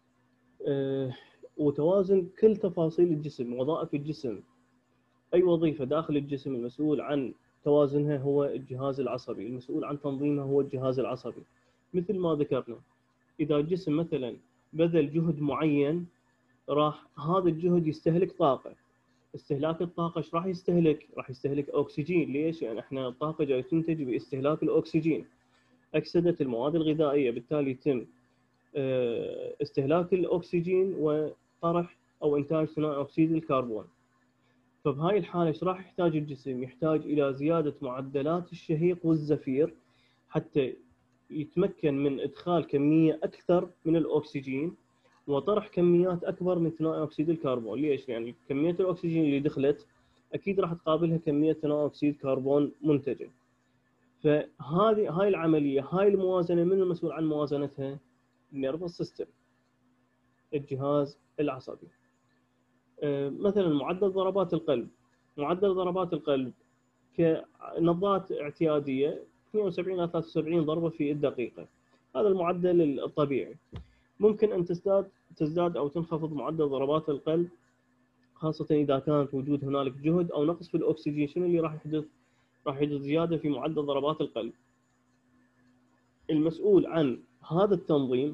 وتوازن كل تفاصيل الجسم، وظائف الجسم. أي وظيفة داخل الجسم المسؤول عن توازنها هو الجهاز العصبي، المسؤول عن تنظيمها هو الجهاز العصبي. مثل ما ذكرنا، إذا الجسم مثلا بذل جهد معين راح هذا الجهد يستهلك طاقة. استهلاك الطاقة ايش راح يستهلك؟ راح يستهلك أكسجين. ليش؟ يعني احنا الطاقة جاي تنتج باستهلاك الأكسجين. أكسدت المواد الغذائية، بالتالي يتم استهلاك الأكسجين وطرح أو إنتاج ثاني أكسيد الكربون. فبهاي الحالة ايش راح يحتاج الجسم؟ يحتاج إلى زيادة معدلات الشهيق والزفير حتى يتمكن من إدخال كمية أكثر من الأكسجين وطرح كميات أكبر من ثاني أكسيد الكربون. ليش؟ يعني كمية الأكسجين اللي دخلت أكيد راح تقابلها كمية ثاني أكسيد كربون منتجة. فهذه هاي العملية، هاي الموازنة، من المسؤول عن موازنتها؟ النيرفس سيستم، الجهاز العصبي. مثلا معدل ضربات القلب. معدل ضربات القلب كنبضات اعتيادية اثنين وسبعين إلى ثلاثة وسبعين ضربة في الدقيقة، هذا المعدل الطبيعي. ممكن أن تزداد تزداد أو تنخفض معدل ضربات القلب، خاصة إذا كانت وجود هنالك جهد أو نقص في الأكسجين. شنو اللي راح يحدث؟ راح يحدث زيادة في معدل ضربات القلب. المسؤول عن هذا التنظيم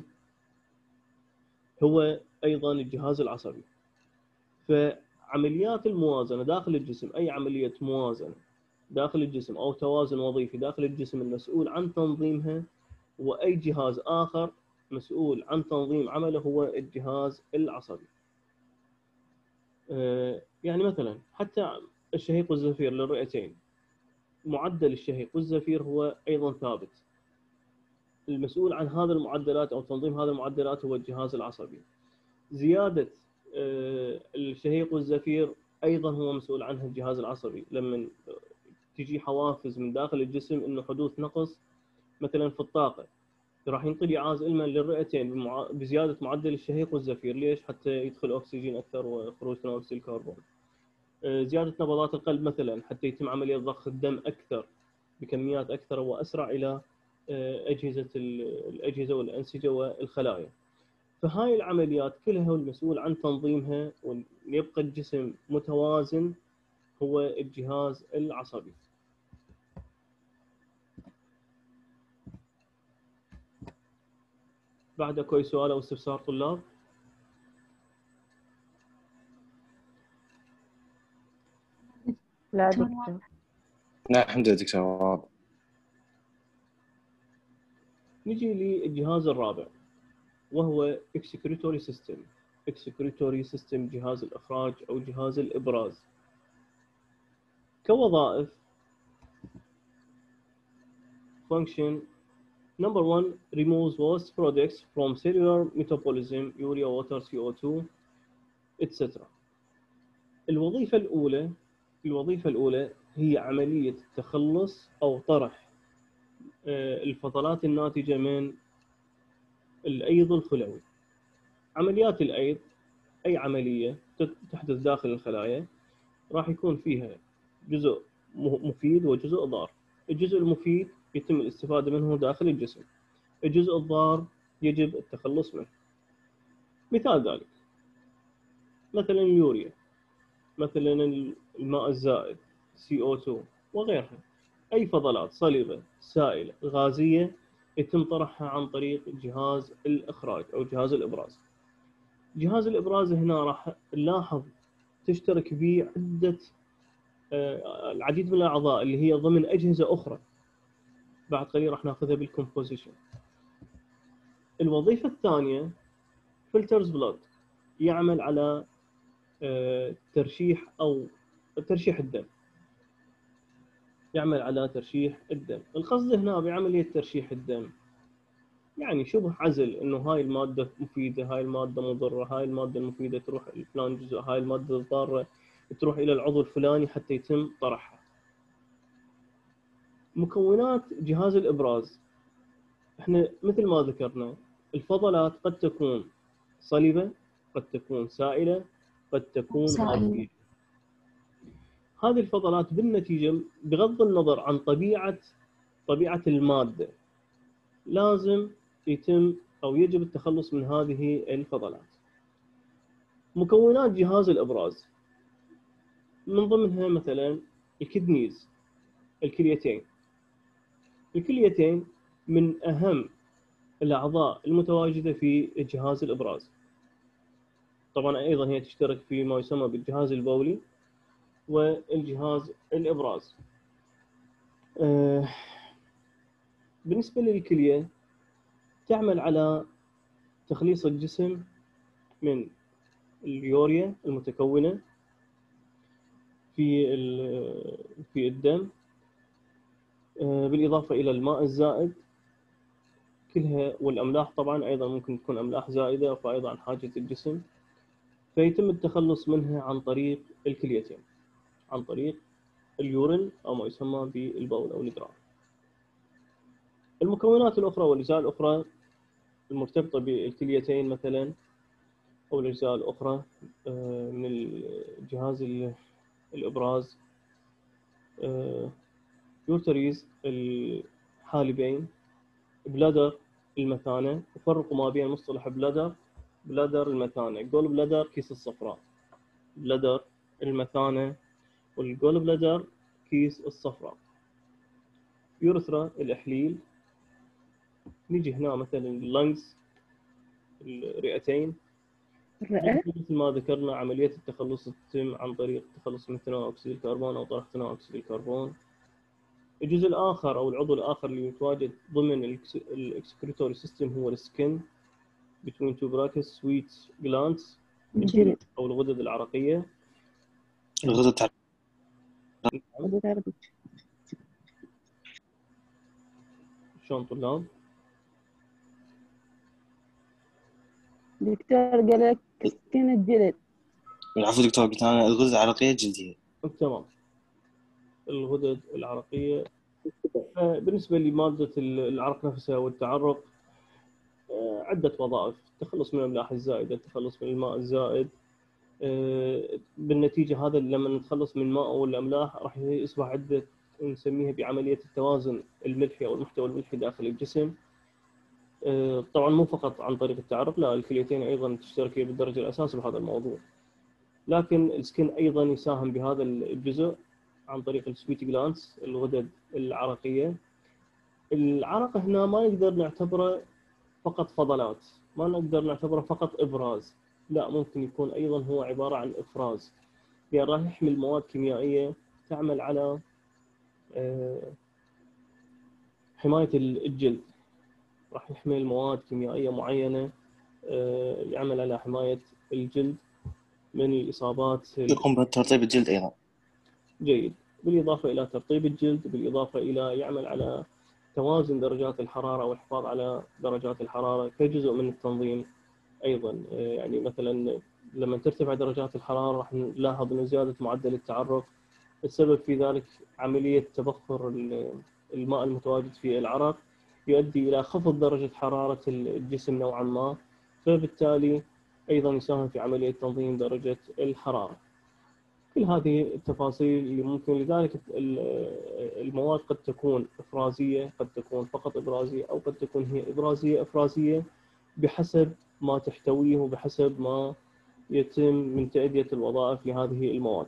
هو أيضا الجهاز العصبي. فعمليات الموازنة داخل الجسم، أي عملية موازنة داخل الجسم أو توازن وظيفي داخل الجسم المسؤول عن تنظيمها، وأي جهاز آخر مسؤول عن تنظيم عمله هو الجهاز العصبي. يعني مثلا حتى الشهيق والزفير للرئتين، معدل الشهيق والزفير هو أيضا ثابت، المسؤول عن هذه المعدلات أو تنظيم هذه المعدلات هو الجهاز العصبي. زيادة الشهيق والزفير أيضا هو مسؤول عنها الجهاز العصبي. لما تجي حوافز من داخل الجسم إنه حدوث نقص مثلا في الطاقة، راح ينطي إعاز إلما للرئتين بزيادة معدل الشهيق والزفير. ليش؟ حتى يدخل أكسجين أكثر وخروج ثاني أكسيد الكربون. زيادة نبضات القلب مثلا حتى يتم عملية ضخ الدم أكثر بكميات أكثر وأسرع إلى أجهزة الأجهزة والأنسجة والخلايا. فهاي العمليات كلها المسؤول عن تنظيمها ويبقى الجسم متوازن هو الجهاز العصبي. بعد أكو سؤال أو استفسار طلاب؟ لا دكتور. لا الحمد لله دكتور واضح. نجي للجهاز الرابع وهو excretory system. excretory system جهاز الإخراج أو جهاز الإبراز. كوظائف function number one removes waste products from cellular metabolism urea water C O two et cetera. الوظيفة الأولى الوظيفة الأولى هي عملية التخلص أو طرح الفضلات الناتجة من الأيض الخلوي. عمليات الأيض أي عملية تحدث داخل الخلايا راح يكون فيها جزء مفيد وجزء ضار. الجزء المفيد يتم الاستفادة منه داخل الجسم، الجزء الضار يجب التخلص منه. مثال ذلك مثلا اليوريا، مثلا الماء الزائد سي أو تو وغيرها. أي فضلات صلبة سائلة غازية يتم طرحها عن طريق جهاز الإخراج أو جهاز الإبراز. جهاز الإبراز هنا راح نلاحظ تشترك به عدة العديد من الأعضاء اللي هي ضمن أجهزة أخرى، بعد قليل راح ناخذها بالكومبوزيشن. الوظيفة الثانية فلترز بلاد، يعمل على ترشيح أو ترشيح الدم، يعمل على ترشيح الدم. القصد هنا بعملية ترشيح الدم يعني شبه عزل إنه هاي المادة مفيدة، هاي المادة مضرة، هاي المادة المفيدة تروح لفلان جزء، هاي المادة الضارة تروح إلى العضو الفلاني حتى يتم طرحها. مكونات جهاز الإبراز احنا مثل ما ذكرنا الفضلات قد تكون صلبة، قد تكون سائلة، قد تكون غازية. هذه الفضلات بالنتيجة بغض النظر عن طبيعة طبيعة المادة لازم يتم أو يجب التخلص من هذه الفضلات. مكونات جهاز الإبراز من ضمنها مثلا الكدنيز، الكليتين. الكليتين من أهم الأعضاء المتواجدة في جهاز الإبراز. طبعا أيضا هي تشترك في ما يسمى بالجهاز البولي والجهاز الإبراز. آه بالنسبة للكلية تعمل على تخليص الجسم من اليوريا المتكونة في في الدم، آه بالإضافة إلى الماء الزائد كلها، والأملاح طبعا أيضا ممكن تكون أملاح زائدة فأيضا عن حاجة الجسم، فيتم التخلص منها عن طريق الكليتين، عن طريق اليورين أو ما يسمى بالبول أو الإدرار. المكونات الأخرى والأجزاء الأخرى المرتبطة بالكليتين مثلا أو الأجزاء الأخرى من الجهاز الإبراز، يورتريز الحالبين، بلادر المثانة. وفرقوا ما بين مصطلح بلادر بلادر المثانة. جول بلادر كيس الصفراء، بلادر المثانة والجول بلادر كيس الصفراء. يورثرا الإحليل. نيجي هنا مثلا اللنجز الرئتين، مثل ما ذكرنا عملية التخلص تتم عن طريق التخلص من ثاني أكسيد الكربون أو طرح ثاني أكسيد الكربون. الجزء الآخر أو العضو الآخر اللي متواجد ضمن الإكسكريتوري سيستم هو السكن between two brackets sweet glands الجلد. أو الغدد العرقية. الغدد تاع شلون طلاب؟ دكتور قال لك سكن الجلد. العفو دكتور، قلت انا الغدد العرقيه الجلديه. تمام. الغدد العرقية. بالنسبة لمادة العرق نفسها والتعرق عدة وظائف: التخلص من الأملاح الزائدة، التخلص من الماء الزائد. بالنتيجة هذا لما نتخلص من الماء أو الأملاح راح يصبح عدة نسميها بعملية التوازن الملحي أو المحتوى الملحي داخل الجسم. طبعا مو فقط عن طريق التعرق، لا، الكليتين أيضا تشترك بالدرجة الأساسية بهذا الموضوع. لكن السكن أيضا يساهم بهذا الجزء عن طريق السويت جلانس، الغدد العرقية. العرق هنا ما نقدر نعتبره فقط فضلات، ما نقدر نعتبره فقط إبراز، لا، ممكن يكون أيضا هو عبارة عن إفراز، يعني راح يحمل مواد كيميائية تعمل على حماية الجلد، راح يحمل مواد كيميائية معينة يعمل على حماية الجلد من الإصابات. يقوم بترطيب الجلد أيضا. جيد. بالإضافة إلى ترطيب الجلد، بالإضافة إلى يعمل على توازن درجات الحرارة والحفاظ على درجات الحرارة كجزء من التنظيم أيضا. يعني مثلا لما ترتفع درجات الحرارة راح نلاحظ أن زيادة معدل التعرق، السبب في ذلك عملية تبخر الماء المتواجد في العرق يؤدي إلى خفض درجة حرارة الجسم نوعا ما، فبالتالي أيضا يساهم في عملية تنظيم درجة الحرارة. كل هذه التفاصيل اللي ممكن، لذلك المواد قد تكون إفرازية، قد تكون فقط إبرازية، أو قد تكون هي إبرازية إفرازية بحسب ما تحتويه وبحسب ما يتم من تأدية الوظائف لهذه المواد.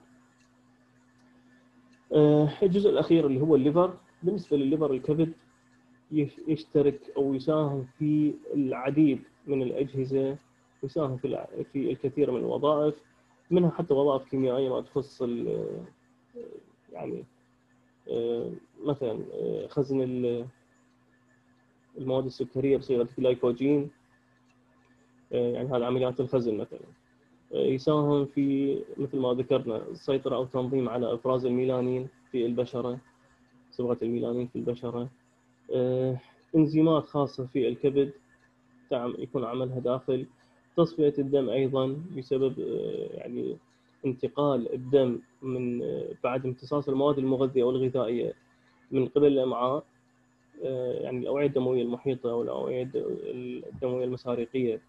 الجزء الأخير اللي هو الليفر. بالنسبة للليفر، الكبد يشترك أو يساهم في العديد من الأجهزة، يساهم في في الكثير من الوظائف، منها حتى وظائف كيميائية ما تخص يعني مثلا خزن المواد السكرية بصيغة الجلايكوجين، يعني هذه عمليات الخزن مثلا. يساهم في مثل ما ذكرنا السيطرة أو تنظيم على إفراز الميلانين في البشرة، صبغة الميلانين في البشرة. إنزيمات خاصة في الكبد يكون عملها داخل تصفية الدم أيضا، بسبب يعني انتقال الدم من بعد امتصاص المواد المغذية أو الغذائية من قبل الأمعاء، يعني الأوعية الدموية المحيطة أو الأوعية الدموية المسارقية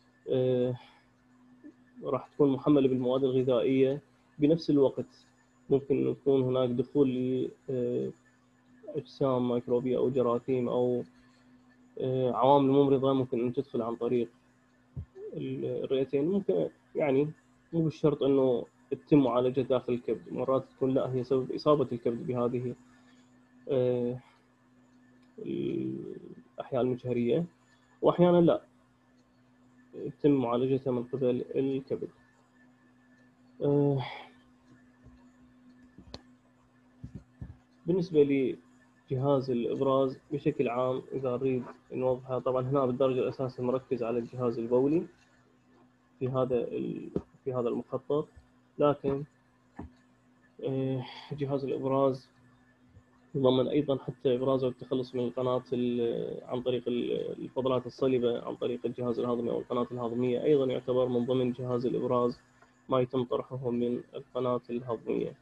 راح تكون محملة بالمواد الغذائية. بنفس الوقت ممكن يكون هناك دخول لأجسام ميكروبية أو جراثيم أو عوامل ممرضة ممكن أن تدخل عن طريق الرئتين. ممكن يعني مو بالشرط أنه تتم معالجة داخل الكبد، مرات تكون لا، هي سبب إصابة الكبد بهذه الأحياء المجهرية، وأحيانا لا، يتم معالجتها من قبل الكبد. بالنسبة لجهاز الإبراز بشكل عام إذا نريد نوضحها، طبعا هنا بالدرجة الأساسية مركز على الجهاز البولي في هذا في هذا المخطط، لكن جهاز الإبراز يضمن أيضا حتى إبراز والتخلص من القناة عن طريق الفضلات الصلبة عن طريق الجهاز الهضمي أو القناة الهضمية، أيضا يعتبر من ضمن جهاز الإبراز ما يتم طرحه من القناة الهضمية.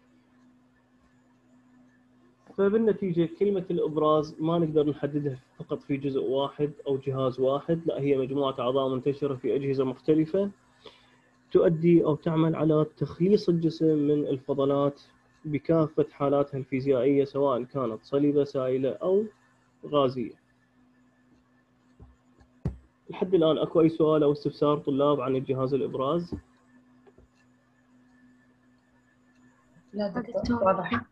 فبالنتيجة كلمة الإبراز ما نقدر نحددها فقط في جزء واحد أو جهاز واحد، لا، هي مجموعة أعضاء منتشرة في أجهزة مختلفة تؤدي أو تعمل على تخليص الجسم من الفضلات بكافة حالاتها الفيزيائية، سواء كانت صلبة سائلة أو غازية. لحد الآن أكو أي سؤال أو استفسار طلاب عن الجهاز الإبراز؟ لا دكتور واضح.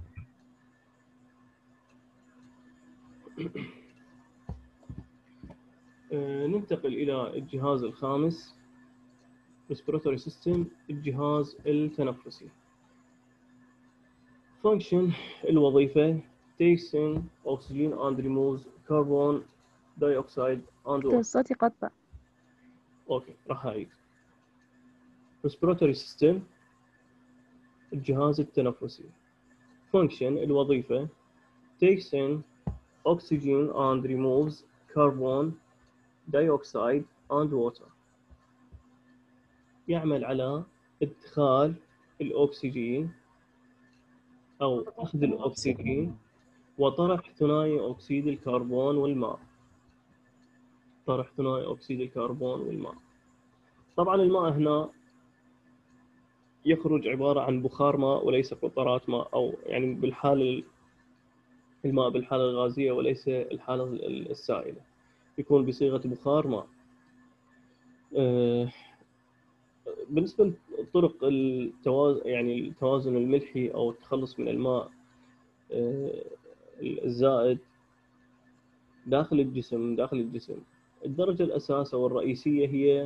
ننتقل إلى الجهاز الخامس، respiratory system، الجهاز التنفسي. function، الوظيفة. takes in oxygen and removes carbon dioxide and water. الصوت يقطع. اوكي راح اعيد. respiratory system الجهاز التنفسي. function الوظيفة takes in oxygen and removes carbon dioxide and water. يعمل على ادخال الأكسجين أو أخذ الأكسجين وطرح ثنائي أكسيد الكربون والماء. طرح ثنائي أكسيد الكربون والماء. طبعا الماء هنا يخرج عبارة عن بخار ماء وليس قطرات ماء، أو يعني بالحالة الماء بالحالة الغازية وليس الحالة السائلة، يكون بصيغة بخار ماء. بالنسبة لطرق التوازن، يعني التوازن الملحي أو التخلص من الماء الزائد داخل الجسم داخل الجسم الدرجة الأساسية والرئيسية هي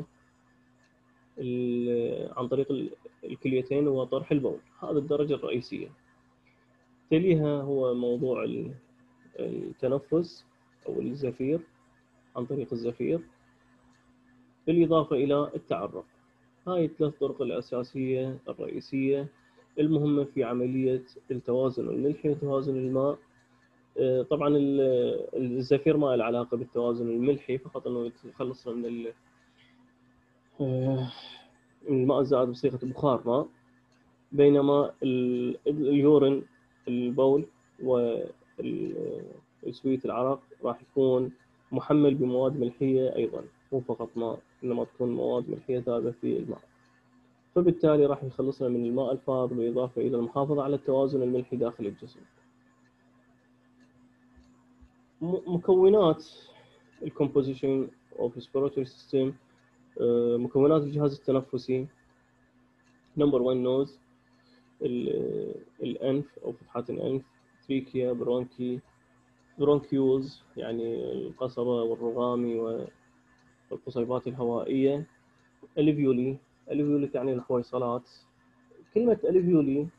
عن طريق الكليتين وطرح البول. هذه الدرجة الرئيسية. تليها هو موضوع التنفس أو الزفير عن طريق الزفير، بالإضافة إلى التعرق. هاي الثلاث طرق الأساسية الرئيسية المهمة في عملية التوازن الملحي وتوازن الماء. طبعا الزفير ما له علاقة بالتوازن الملحي، فقط أنه يخلص من الماء الزائد بصيغة بخار ماء، بينما اليورين البول والسويت العرق راح يكون محمل بمواد ملحية أيضا، مو فقط ماء، إنما تكون مواد ملحية ذابة في الماء. فبالتالي راح يخلصنا من الماء الفاضل بالإضافة إلى المحافظة على التوازن الملحي داخل الجسم. مكونات الكومبوزيشن اوف respiratory system، مكونات الجهاز التنفسي. نمبر واحد نوز، الأنف أو فتحات الأنف، تريكيا، برونكي، برونكيولز يعني القصبة والرغامي والقصيبات الهوائية، الفيولي. الفيولي تعني الحويصلات. كلمة الفيولي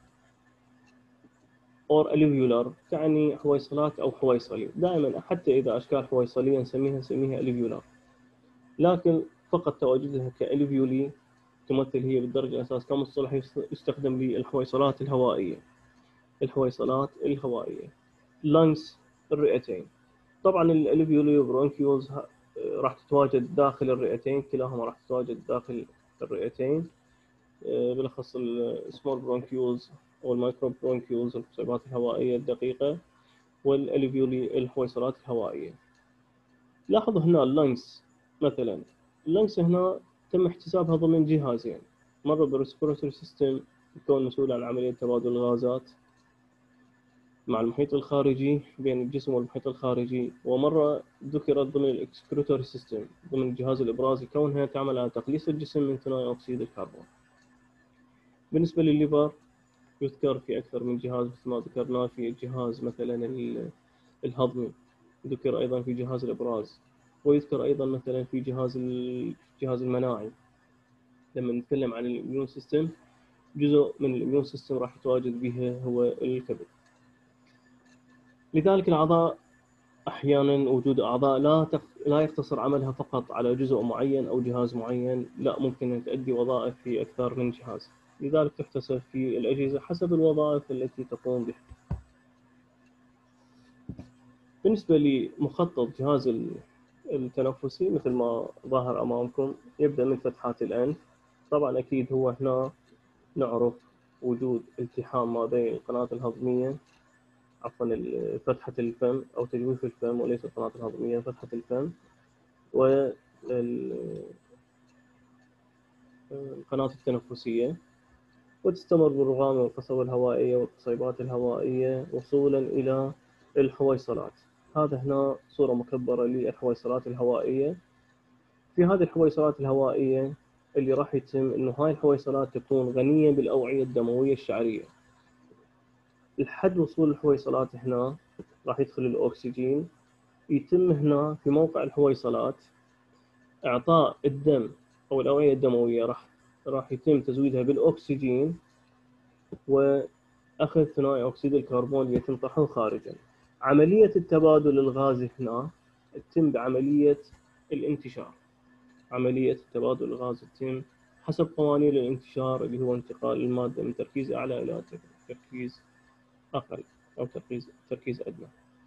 or alveolar تعني حويصلات أو حويصلي. دائما حتى إذا أشكال حويصلية نسميها نسميها alveolar، لكن فقط تواجدها كالفيولي تمثل هي بالدرجة الأساس كمصطلح يستخدم للحويصلات الهوائية. الحويصلات الهوائية. lungs الرئتين. طبعا الالفيولي وبرونكيولز راح تتواجد داخل الرئتين، كلاهما راح تتواجد داخل الرئتين، بالاخص السمول برونكيولز او المايكرو برونكيولز القصيبات الهوائيه الدقيقه، والالفيولي الحويصلات الهوائيه. لاحظوا هنا اللنجز مثلا، اللنجز هنا تم احتسابها ضمن جهازين، مره بالريسبيراتوري سيستم يكون مسؤول عن عمليه تبادل الغازات مع المحيط الخارجي بين الجسم والمحيط الخارجي، ومره ذكرت ضمن الاكسكريتوري سيستم ضمن الجهاز الابرازي كونها تعمل على تقليص الجسم من ثاني اكسيد الكربون. بالنسبة للليفر يذكر في أكثر من جهاز مثل ما ذكرنا، في الجهاز مثلا الهضمي، ذكر أيضا في جهاز الإبراز، ويذكر أيضا مثلا في جهاز الجهاز المناعي. لما نتكلم عن الإميون سيستم، جزء من الإميون سيستم راح يتواجد به هو الكبد. لذلك الأعضاء أحيانا وجود أعضاء لا تق... لا يقتصر عملها فقط على جزء معين أو جهاز معين، لا، ممكن أن تؤدي وظائف في أكثر من جهاز. لذلك تحتسب في الأجهزة حسب الوظائف التي تقوم بها. بالنسبة لمخطط جهاز التنفسي مثل ما ظاهر أمامكم، يبدأ من فتحات الأنف. طبعا أكيد هو هنا نعرف وجود التحام ما بين القناة الهضمية، عفوا فتحة الفم أو تجويف الفم وليس القناة الهضمية، فتحة الفم، والقناة التنفسية، وتستمر بالرغام والقصبة الهوائية والقصيبات الهوائية وصولا إلى الحويصلات. هذا هنا صورة مكبرة للحويصلات الهوائية. في هذه الحويصلات الهوائية اللي راح يتم إنه هاي الحويصلات تكون غنية بالأوعية الدموية الشعرية. لحد وصول الحويصلات هنا راح يدخل الأكسجين، يتم هنا في موقع الحويصلات إعطاء الدم أو الأوعية الدموية راح راح يتم تزويدها بالأكسجين، وأخذ ثاني أكسيد الكربون يتم طرحه خارجا. عملية التبادل الغازي هنا تتم بعملية الانتشار. عملية التبادل الغازي تتم حسب قوانين الانتشار، اللي هو انتقال المادة من تركيز أعلى إلى تركيز أقل أو تركيز تركيز أدنى.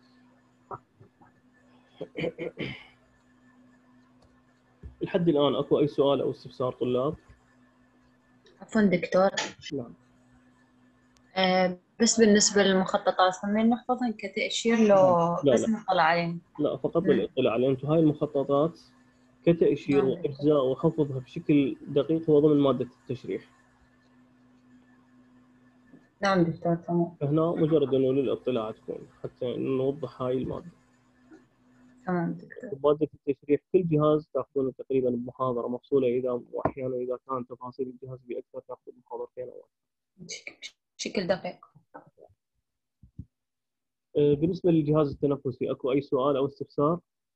لحد الآن أكو أي سؤال أو استفسار طلاب؟ عفوا دكتور. نعم. آه بس بالنسبة للمخططات فمن نحفظهم كتأشير لو لا بس لا نطلع عليهم؟ لا فقط مم. للاطلاع، لأن هاي المخططات كتأشير نعم دكتور. وإجزاء وحفظها بشكل دقيق هو ضمن مادة التشريح. نعم دكتور تمام. فهنا مجرد إنه للاطلاع تكون حتى نوضح هاي المادة. تمام دكتور. مادة التشريح كل جهاز تأخذونه تقريبا بمحاضرة مفصولة، إذا وأحيانا إذا كان تفاصيل الجهاز بأكثر تأخذ محاضرتين أو أكثر. بشكل دقيق. آه، بالنسبة للجهاز التنفسي أكو أي سؤال أو استفسار؟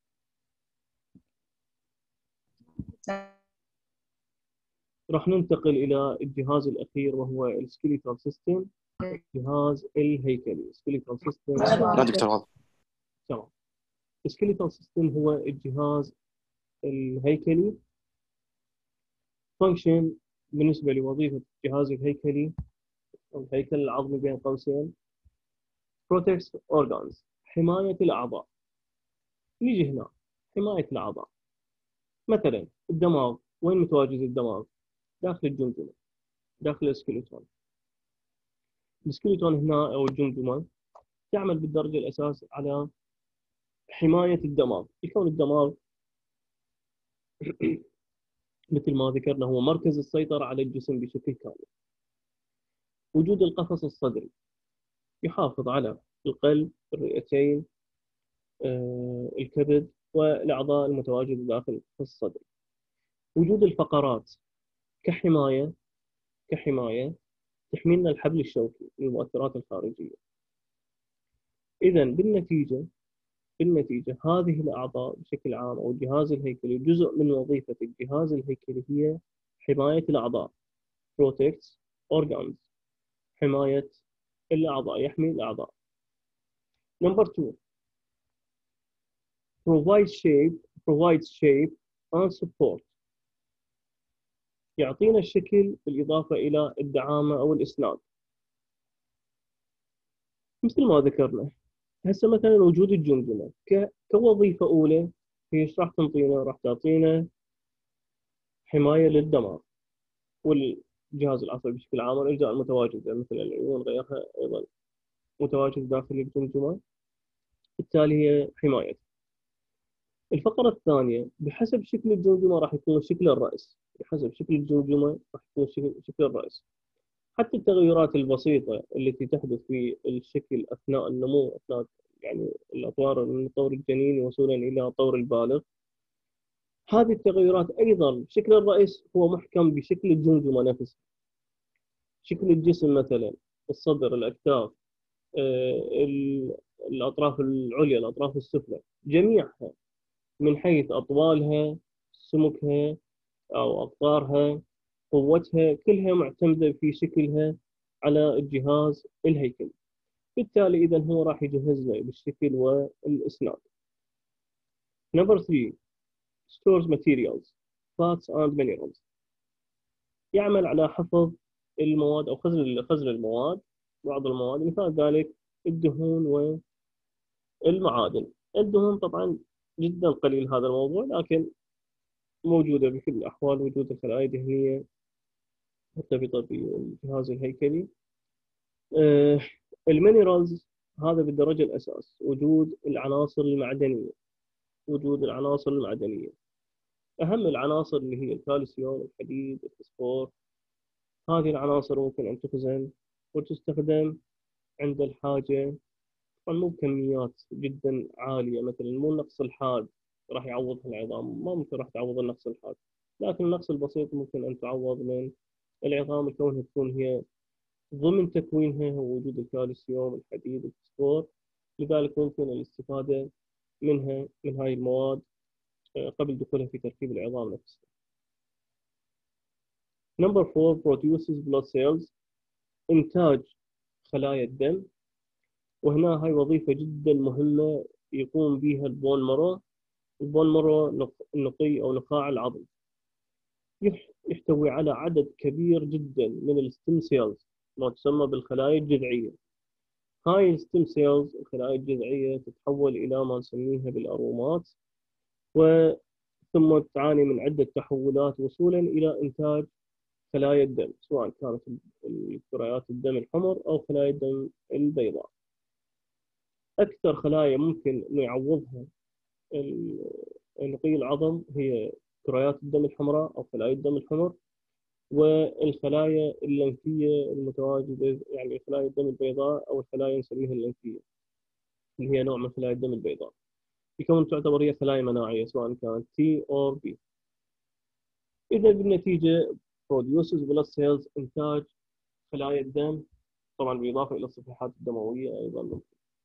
راح ننتقل إلى الجهاز الأخير وهو السكيليتال سيستم، الجهاز الهيكلي. السكيليتال سيستم لا دكتور غلط. تمام. السكيليتال سيستم هو الجهاز الهيكلي. فانكشن بالنسبة لوظيفة الجهاز الهيكلي أو الهيكل العظمي بين قوسين protects organs، حماية الأعضاء. نيجي هنا حماية الأعضاء، مثلا الدماغ، وين متواجد الدماغ؟ داخل الجمجمة، داخل السكيلتون. السكيلتون هنا أو الجمجمة تعمل بالدرجة الأساس على حماية الدماغ، يكون الدماغ مثل ما ذكرنا هو مركز السيطرة على الجسم بشكل كامل. وجود القفص الصدري يحافظ على القلب، الرئتين، آه، الكبد والأعضاء المتواجدة داخل القفص الصدري. وجود الفقرات كحماية كحماية تحمي لنا الحبل الشوكي من المؤثرات الخارجية. إذا بالنتيجة بالنتيجة هذه الأعضاء بشكل عام أو الجهاز الهيكلي، جزء من وظيفة الجهاز الهيكلي هي حماية الأعضاء protects organs، حماية الأعضاء، يحمي الأعضاء. Number two provides shape provides shape and support، يعطينا الشكل بالإضافة إلى الدعامة أو الإسناد. مثل ما ذكرنا هسه مثلا وجود الجمجمة ك... كوظيفة أولى هي ايش راح تنطينا؟ راح تعطينا حماية للدماغ والجهاز العصبي بشكل عام والأجزاء المتواجدة مثل العيون غيرها أيضا متواجدة داخل الجمجمة، بالتالي هي حماية. الفقرة الثانية بحسب شكل الجمجمة راح يكون شكل الرأس، بحسب شكل الجمجمة راح يكون شكل, شكل الرأس. حتى التغيرات البسيطة التي تحدث في الشكل أثناء النمو، أثناء يعني الأطوار من طور الجنين وصولا إلى طور البالغ، هذه التغيرات أيضا شكل الرأس هو محكم بشكل الجمجمة نفسها. شكل الجسم مثلا الصدر، الأكتاف، الأطراف العليا، الأطراف السفلى، جميعها من حيث أطوالها، سمكها أو أقطارها، قوتها، كلها معتمدة في شكلها على الجهاز الهيكلي. بالتالي إذا هو راح يجهزنا بالشكل والإسناد. Number three stores materials fats and minerals، يعمل على حفظ المواد أو خزن خزن المواد، بعض المواد مثال ذلك الدهون والمعادن. الدهون طبعا جدا قليل هذا الموضوع، لكن موجودة بكل الأحوال. وجود الخلايا الدهنية مرتبطة بالجهاز الهيكلي. آه المينرالز هذا بالدرجة الأساس، وجود العناصر المعدنية وجود العناصر المعدنية أهم العناصر اللي هي الكالسيوم، الحديد، الفسفور. هذه العناصر ممكن أن تخزن وتستخدم عند الحاجة، طبعا مو بكميات جدا عالية. مثلا مو النقص الحاد راح يعوضها العظام، ما ممكن راح تعوض النقص الحاد، لكن النقص البسيط ممكن أن تعوض من العظام كونها تكون هي ضمن تكوينها هو وجود الكالسيوم، الحديد، الفسفور. لذلك ممكن الاستفادة منها من هاي المواد قبل دخولها في تركيب العظام نفسها. Number four produces blood cells، إنتاج خلايا الدم. وهنا هاي وظيفة جدا مهمة يقوم بها البون مارو. البون مارو النقي أو نخاع العظم يحتوي على عدد كبير جدا من الستيم سيلز، ما تسمى بالخلايا الجذعية. هاي الستيم سيلز الخلايا الجذعية تتحول إلى ما نسميها بالأرومات، وثم تعاني من عدة تحولات وصولا إلى إنتاج خلايا الدم، سواء كانت كريات الدم الحمر أو خلايا الدم البيضاء. أكثر خلايا ممكن نعوضها نقي العظم هي كريات الدم الحمراء أو خلايا الدم الحمر، والخلايا الليمفية المتواجدة، يعني خلايا الدم البيضاء أو الخلايا نسميها الليمفية اللي هي نوع من خلايا الدم البيضاء، يكون تعتبر هي خلايا مناعية سواء كانت T أو B. إذا بالنتيجة produces blood cells إنتاج خلايا الدم، طبعا بالإضافة إلى الصفيحات الدموية أيضا.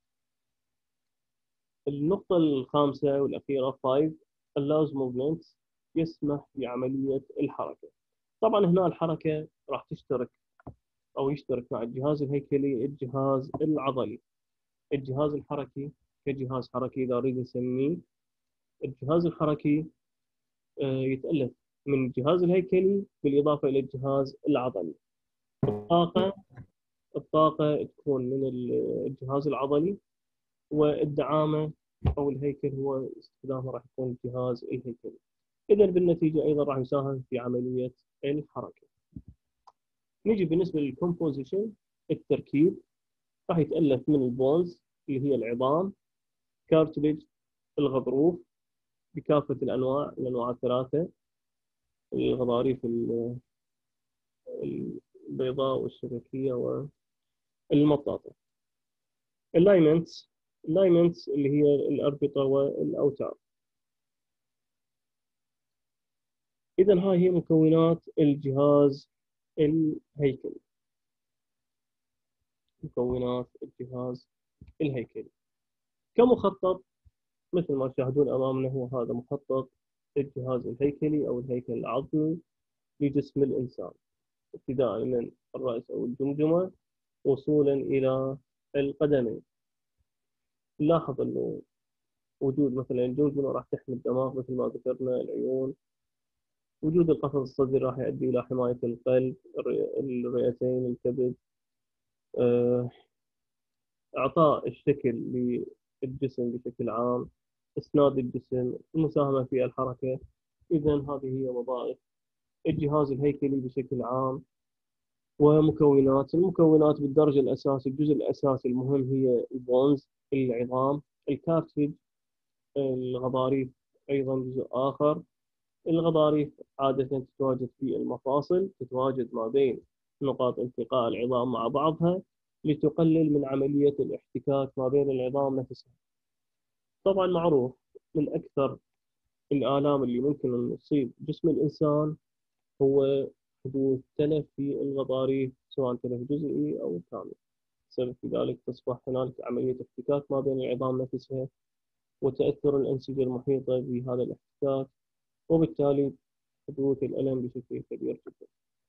النقطة الخامسة والأخيرة five allows movement، يسمح بعملية الحركة. طبعا هنا الحركة راح تشترك أو يشترك مع الجهاز الهيكلي الجهاز العضلي. الجهاز الحركي كجهاز حركي إذا نريد نسميه، الجهاز الحركي يتألف من الجهاز الهيكلي بالإضافة إلى الجهاز العضلي. الطاقة الطاقة تكون من الجهاز العضلي، والدعامة أو الهيكل هو استخدامه راح يكون الجهاز الهيكلي. إذا بالنتيجة أيضا راح يساهم في عملية الحركة. نيجي بالنسبة للكومبوزيشن، التركيب راح يتألف من البونز اللي هي العظام، كارتليج الغضروف بكافة الأنواع، الأنواع الثلاثة، الغضاريف البيضاء والشبكية والمطاطة. اللايمنتس اللايمنتس اللي هي الأربطة والأوتار. إذا هاي هي مكونات الجهاز الهيكلي، مكونات الجهاز الهيكلي. كمخطط مثل ما تشاهدون أمامنا، هو هذا مخطط الجهاز الهيكلي أو الهيكل العظمي لجسم الإنسان، ابتداء من الرأس أو الجمجمة وصولا إلى القدمين. نلاحظ أنه وجود مثلا الجمجمة راح تحمي الدماغ مثل ما ذكرنا، العيون. وجود القفص الصدري راح يؤدي إلى حماية القلب، الرئتين، الكبد. إعطاء الشكل للجسم بشكل عام، إسناد الجسم، المساهمة في الحركة. إذا هذه هي وظائف الجهاز الهيكلي بشكل عام. ومكونات المكونات بالدرجة الأساسي، الجزء الأساسي المهم هي البونز، العظام، الكارتريج، الغضاريف أيضا جزء آخر. الغضاريف عادة تتواجد في المفاصل، تتواجد ما بين نقاط التقاء العظام مع بعضها لتقلل من عملية الاحتكاك ما بين العظام نفسها. طبعا معروف من أكثر الآلام اللي ممكن أن تصيب جسم الإنسان هو حدوث تلف في الغضاريف، سواء تلف جزئي أو كامل. بسبب ذلك تصبح هنالك عملية احتكاك ما بين العظام نفسها، وتأثر الأنسجة المحيطة بهذا الاحتكاك، وبالتالي حدوث الألم بشكل كبير جدا.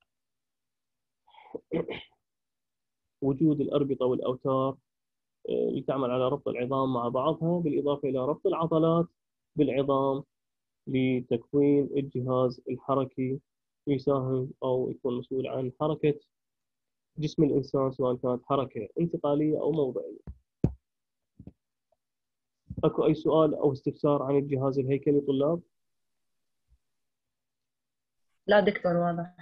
وجود الأربطة والأوتار اللي تعمل على ربط العظام مع بعضها، بالإضافة إلى ربط العضلات بالعظام لتكوين الجهاز الحركي، يساهم أو يكون مسؤول عن حركة جسم الإنسان سواء كانت حركة انتقالية أو موضعية. أكو أي سؤال أو استفسار عن الجهاز الهيكلي طلاب؟ لا دكتور واضح.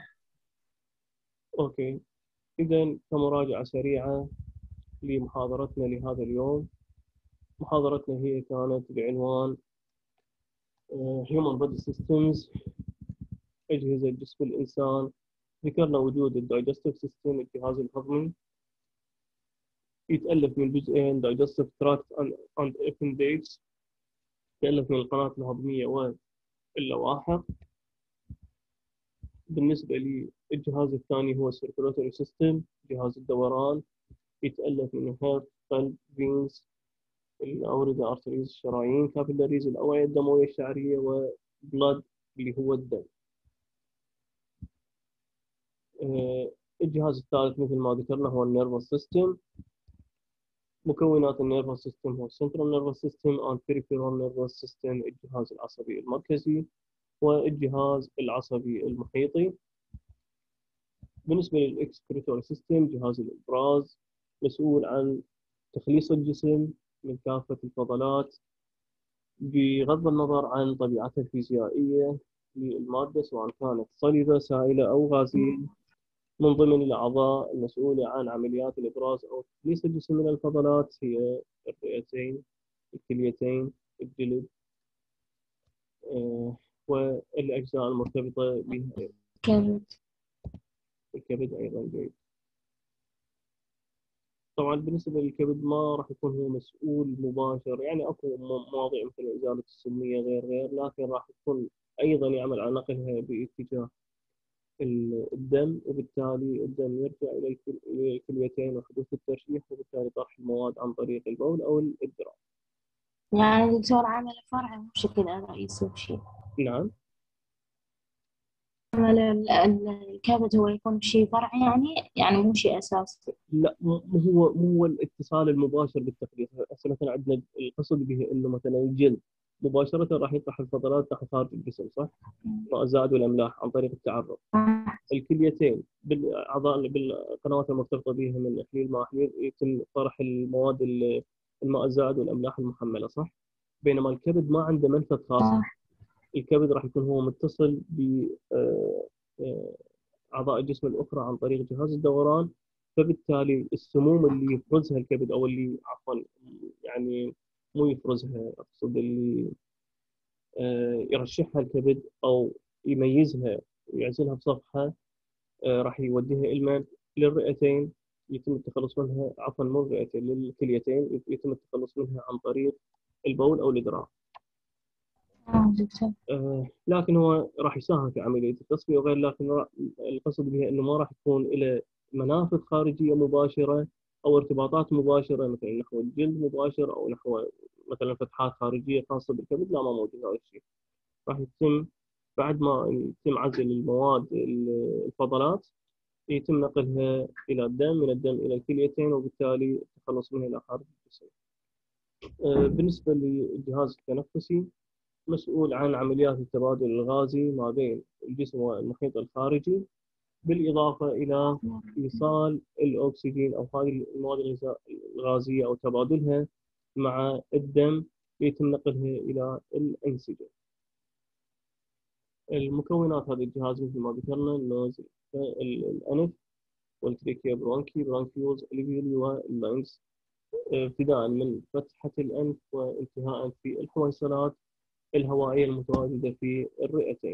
أوكي، إذا كمراجعة سريعة لمحاضرتنا لهذا اليوم، محاضرتنا هي كانت بعنوان Human Body Systems، أجهزة جسم الإنسان. ذكرنا وجود الدايجستيف سيستم، الجهاز الهضمي، يتألف من جزئين، digestive tract and appendage، يتألف من القناة الهضمية واللواحق. بالنسبة للجهاز الثاني هو circulatory system، جهاز الدوران، يتألف من heart، قلب، veins، الأوردة، arteries، الشرايين، capillaries، الأوعية الدموية الشعرية، وبلاد اللي هو الدم. الجهاز الثالث مثل ما ذكرنا هو النيرفس سيستم، مكونات النيرفس سيستم هو السنترال نيرفس سيستم and peripheral nervous system الجهاز العصبي المركزي والجهاز العصبي المحيطي. بالنسبة للإكسكريتوري سيستم جهاز الإبراز مسؤول عن تخليص الجسم من كافة الفضلات بغض النظر عن طبيعتها الفيزيائية للمادة سواء كانت صلبة سائلة أو غازية. من ضمن الأعضاء المسؤولة عن عمليات الإبراز أو تخليص الجسم من الفضلات هي الرئتين، الكليتين، الجلد، آه، والأجزاء المرتبطة بها كبد. الكبد أيضا جيد. طبعا بالنسبة للكبد ما راح يكون هو مسؤول مباشر، يعني اكو مواضيع مثل إزالة السمية غير غير لكن راح يكون أيضا يعمل على نقلها باتجاه الدم، وبالتالي الدم يرجع إلى الكليتين وحدوث الترشيح وبالتالي طرح المواد عن طريق البول أو الإدرار. يعني دكتور عمل فرع مو بشكل رئيسي بشيء. نعم. عمل ال- ال- الكبد هو يكون شيء فرعي يعني يعني مو شيء أساسي. لا مو مو هو مو هو الاتصال المباشر بالتخليط. هسه مثلا عندنا القصد به انه مثلا الجلد مباشره راح يطرح الفضلات تحت خارج الجسم صح؟ ماء الزائد والاملاح عن طريق التعرض. الكليتين بالاعضاء بالقنوات المرتبطه بها من احليل ما احليل يتم طرح المواد ال- الماء الزائد والاملاح المحمله صح؟ بينما الكبد ما عنده منفذ خاص. الكبد راح يكون هو متصل ب آه، آه، اعضاء الجسم الاخرى عن طريق جهاز الدوران، فبالتالي السموم اللي يفرزها الكبد او اللي عفوا يعني مو يفرزها، اقصد اللي آه، يرشحها الكبد او يميزها ويعزلها بصفحه، آه، راح يوديها الماء للرئتين يتم التخلص منها، عفوا مو الرئتين للكليتين يتم التخلص منها عن طريق البول او الادرار. آه دكتور. آه، لكن هو راح يساهم في عملية التصفية وغير، لكن را- القصد بها أنه ما راح يكون له منافذ خارجية مباشرة أو ارتباطات مباشرة مثلا نحو الجلد مباشر أو نحو مثلا فتحات خارجية خاصة بالكبد، لا ما موجود هذا الشيء. راح يتم بعد ما يتم عزل المواد ال- الفضلات يتم نقلها إلى الدم، من الدم إلى الكليتين وبالتالي التخلص منها إلى خارج الجسم. آه، بالنسبة للجهاز التنفسي مسؤول عن عمليات التبادل الغازي ما بين الجسم والمحيط الخارجي، بالإضافة إلى إيصال الأكسجين أو هذه المواد الغذا- الغازية أو تبادلها مع الدم يتم نقلها إلى الأنسجة. المكونات هذا الجهاز مثل ما ذكرنا النوز، ال- الأنف والتريكيا برونكي برونكيولز الفيولي واللنجز، ابتداء من فتحة الأنف وانتهاء في الحويصلات الهوائية المتواجدة في الرئتين.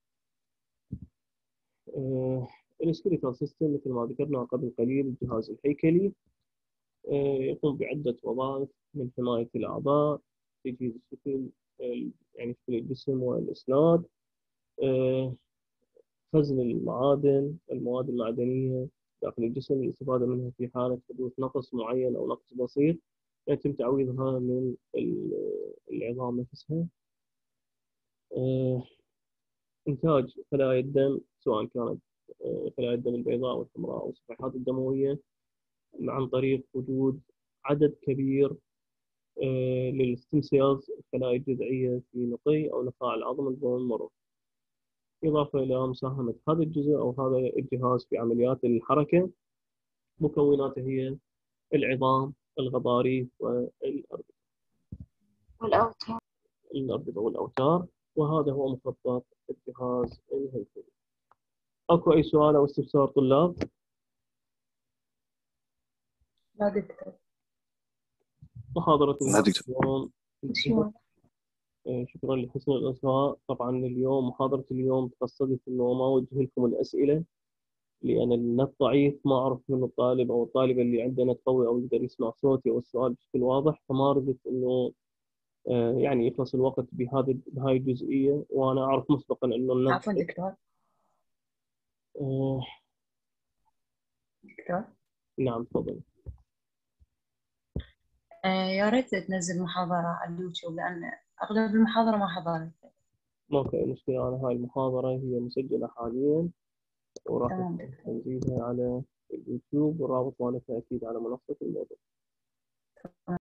آه، السكيليتال سيستم مثل ما ذكرنا قبل قليل الجهاز الهيكلي، آه، يقوم بعدة وظائف من حماية الأعضاء، تجهيز الشكل آه، يعني شكل الجسم والإسناد، آه، خزن المعادن المواد المعدنية داخل الجسم الاستفادة منها في حالة حدوث نقص معين أو نقص بسيط يتم تعويضها من ال- العظام نفسها. آه، إنتاج خلايا الدم سواء كانت آه، خلايا الدم البيضاء والحمراء أو الصفيحات الدموية عن طريق وجود عدد كبير آه، للستيم سيلز الخلايا الجذعية في نقي أو نخاع العظم البون مرض، إضافة إلى مساهمة هذا الجزء أو هذا الجهاز في عمليات الحركة. مكوناته هي العظام، الغضاريف والأربطة والأوتار. الأربطة والأوتار. وهذا هو مخطط الجهاز الهيكلي. أكو أي سؤال أو استفسار طلاب؟ لا دكتور. محاضرة لا دكتور. اليوم شو آه، شكرا لحسن الإصغاء. طبعا اليوم محاضرة اليوم تقصدت إنه ما أوجه لكم الأسئلة لأن النت ضعيف، ما أعرف من الطالب أو الطالبة اللي عنده نت قوي أو يقدر يسمع صوتي أو السؤال بشكل واضح، فما رضيت إنه آه، يعني يخلص الوقت بهذا بهاي الجزئية، وأنا أعرف مسبقا إنه النت عفوا دكتور. آه، دكتور نعم تفضل. آه يا ريت تنزل محاضرة على اليوتيوب لأن أغلب المحاضرة ما حضرت. ما في أي مشكلة، أنا هاي المحاضرة هي مسجلة حاليا وراح تمام دكتور. تنزيلها على اليوتيوب، والرابط مالتها أكيد على منصة الموضوع. آه،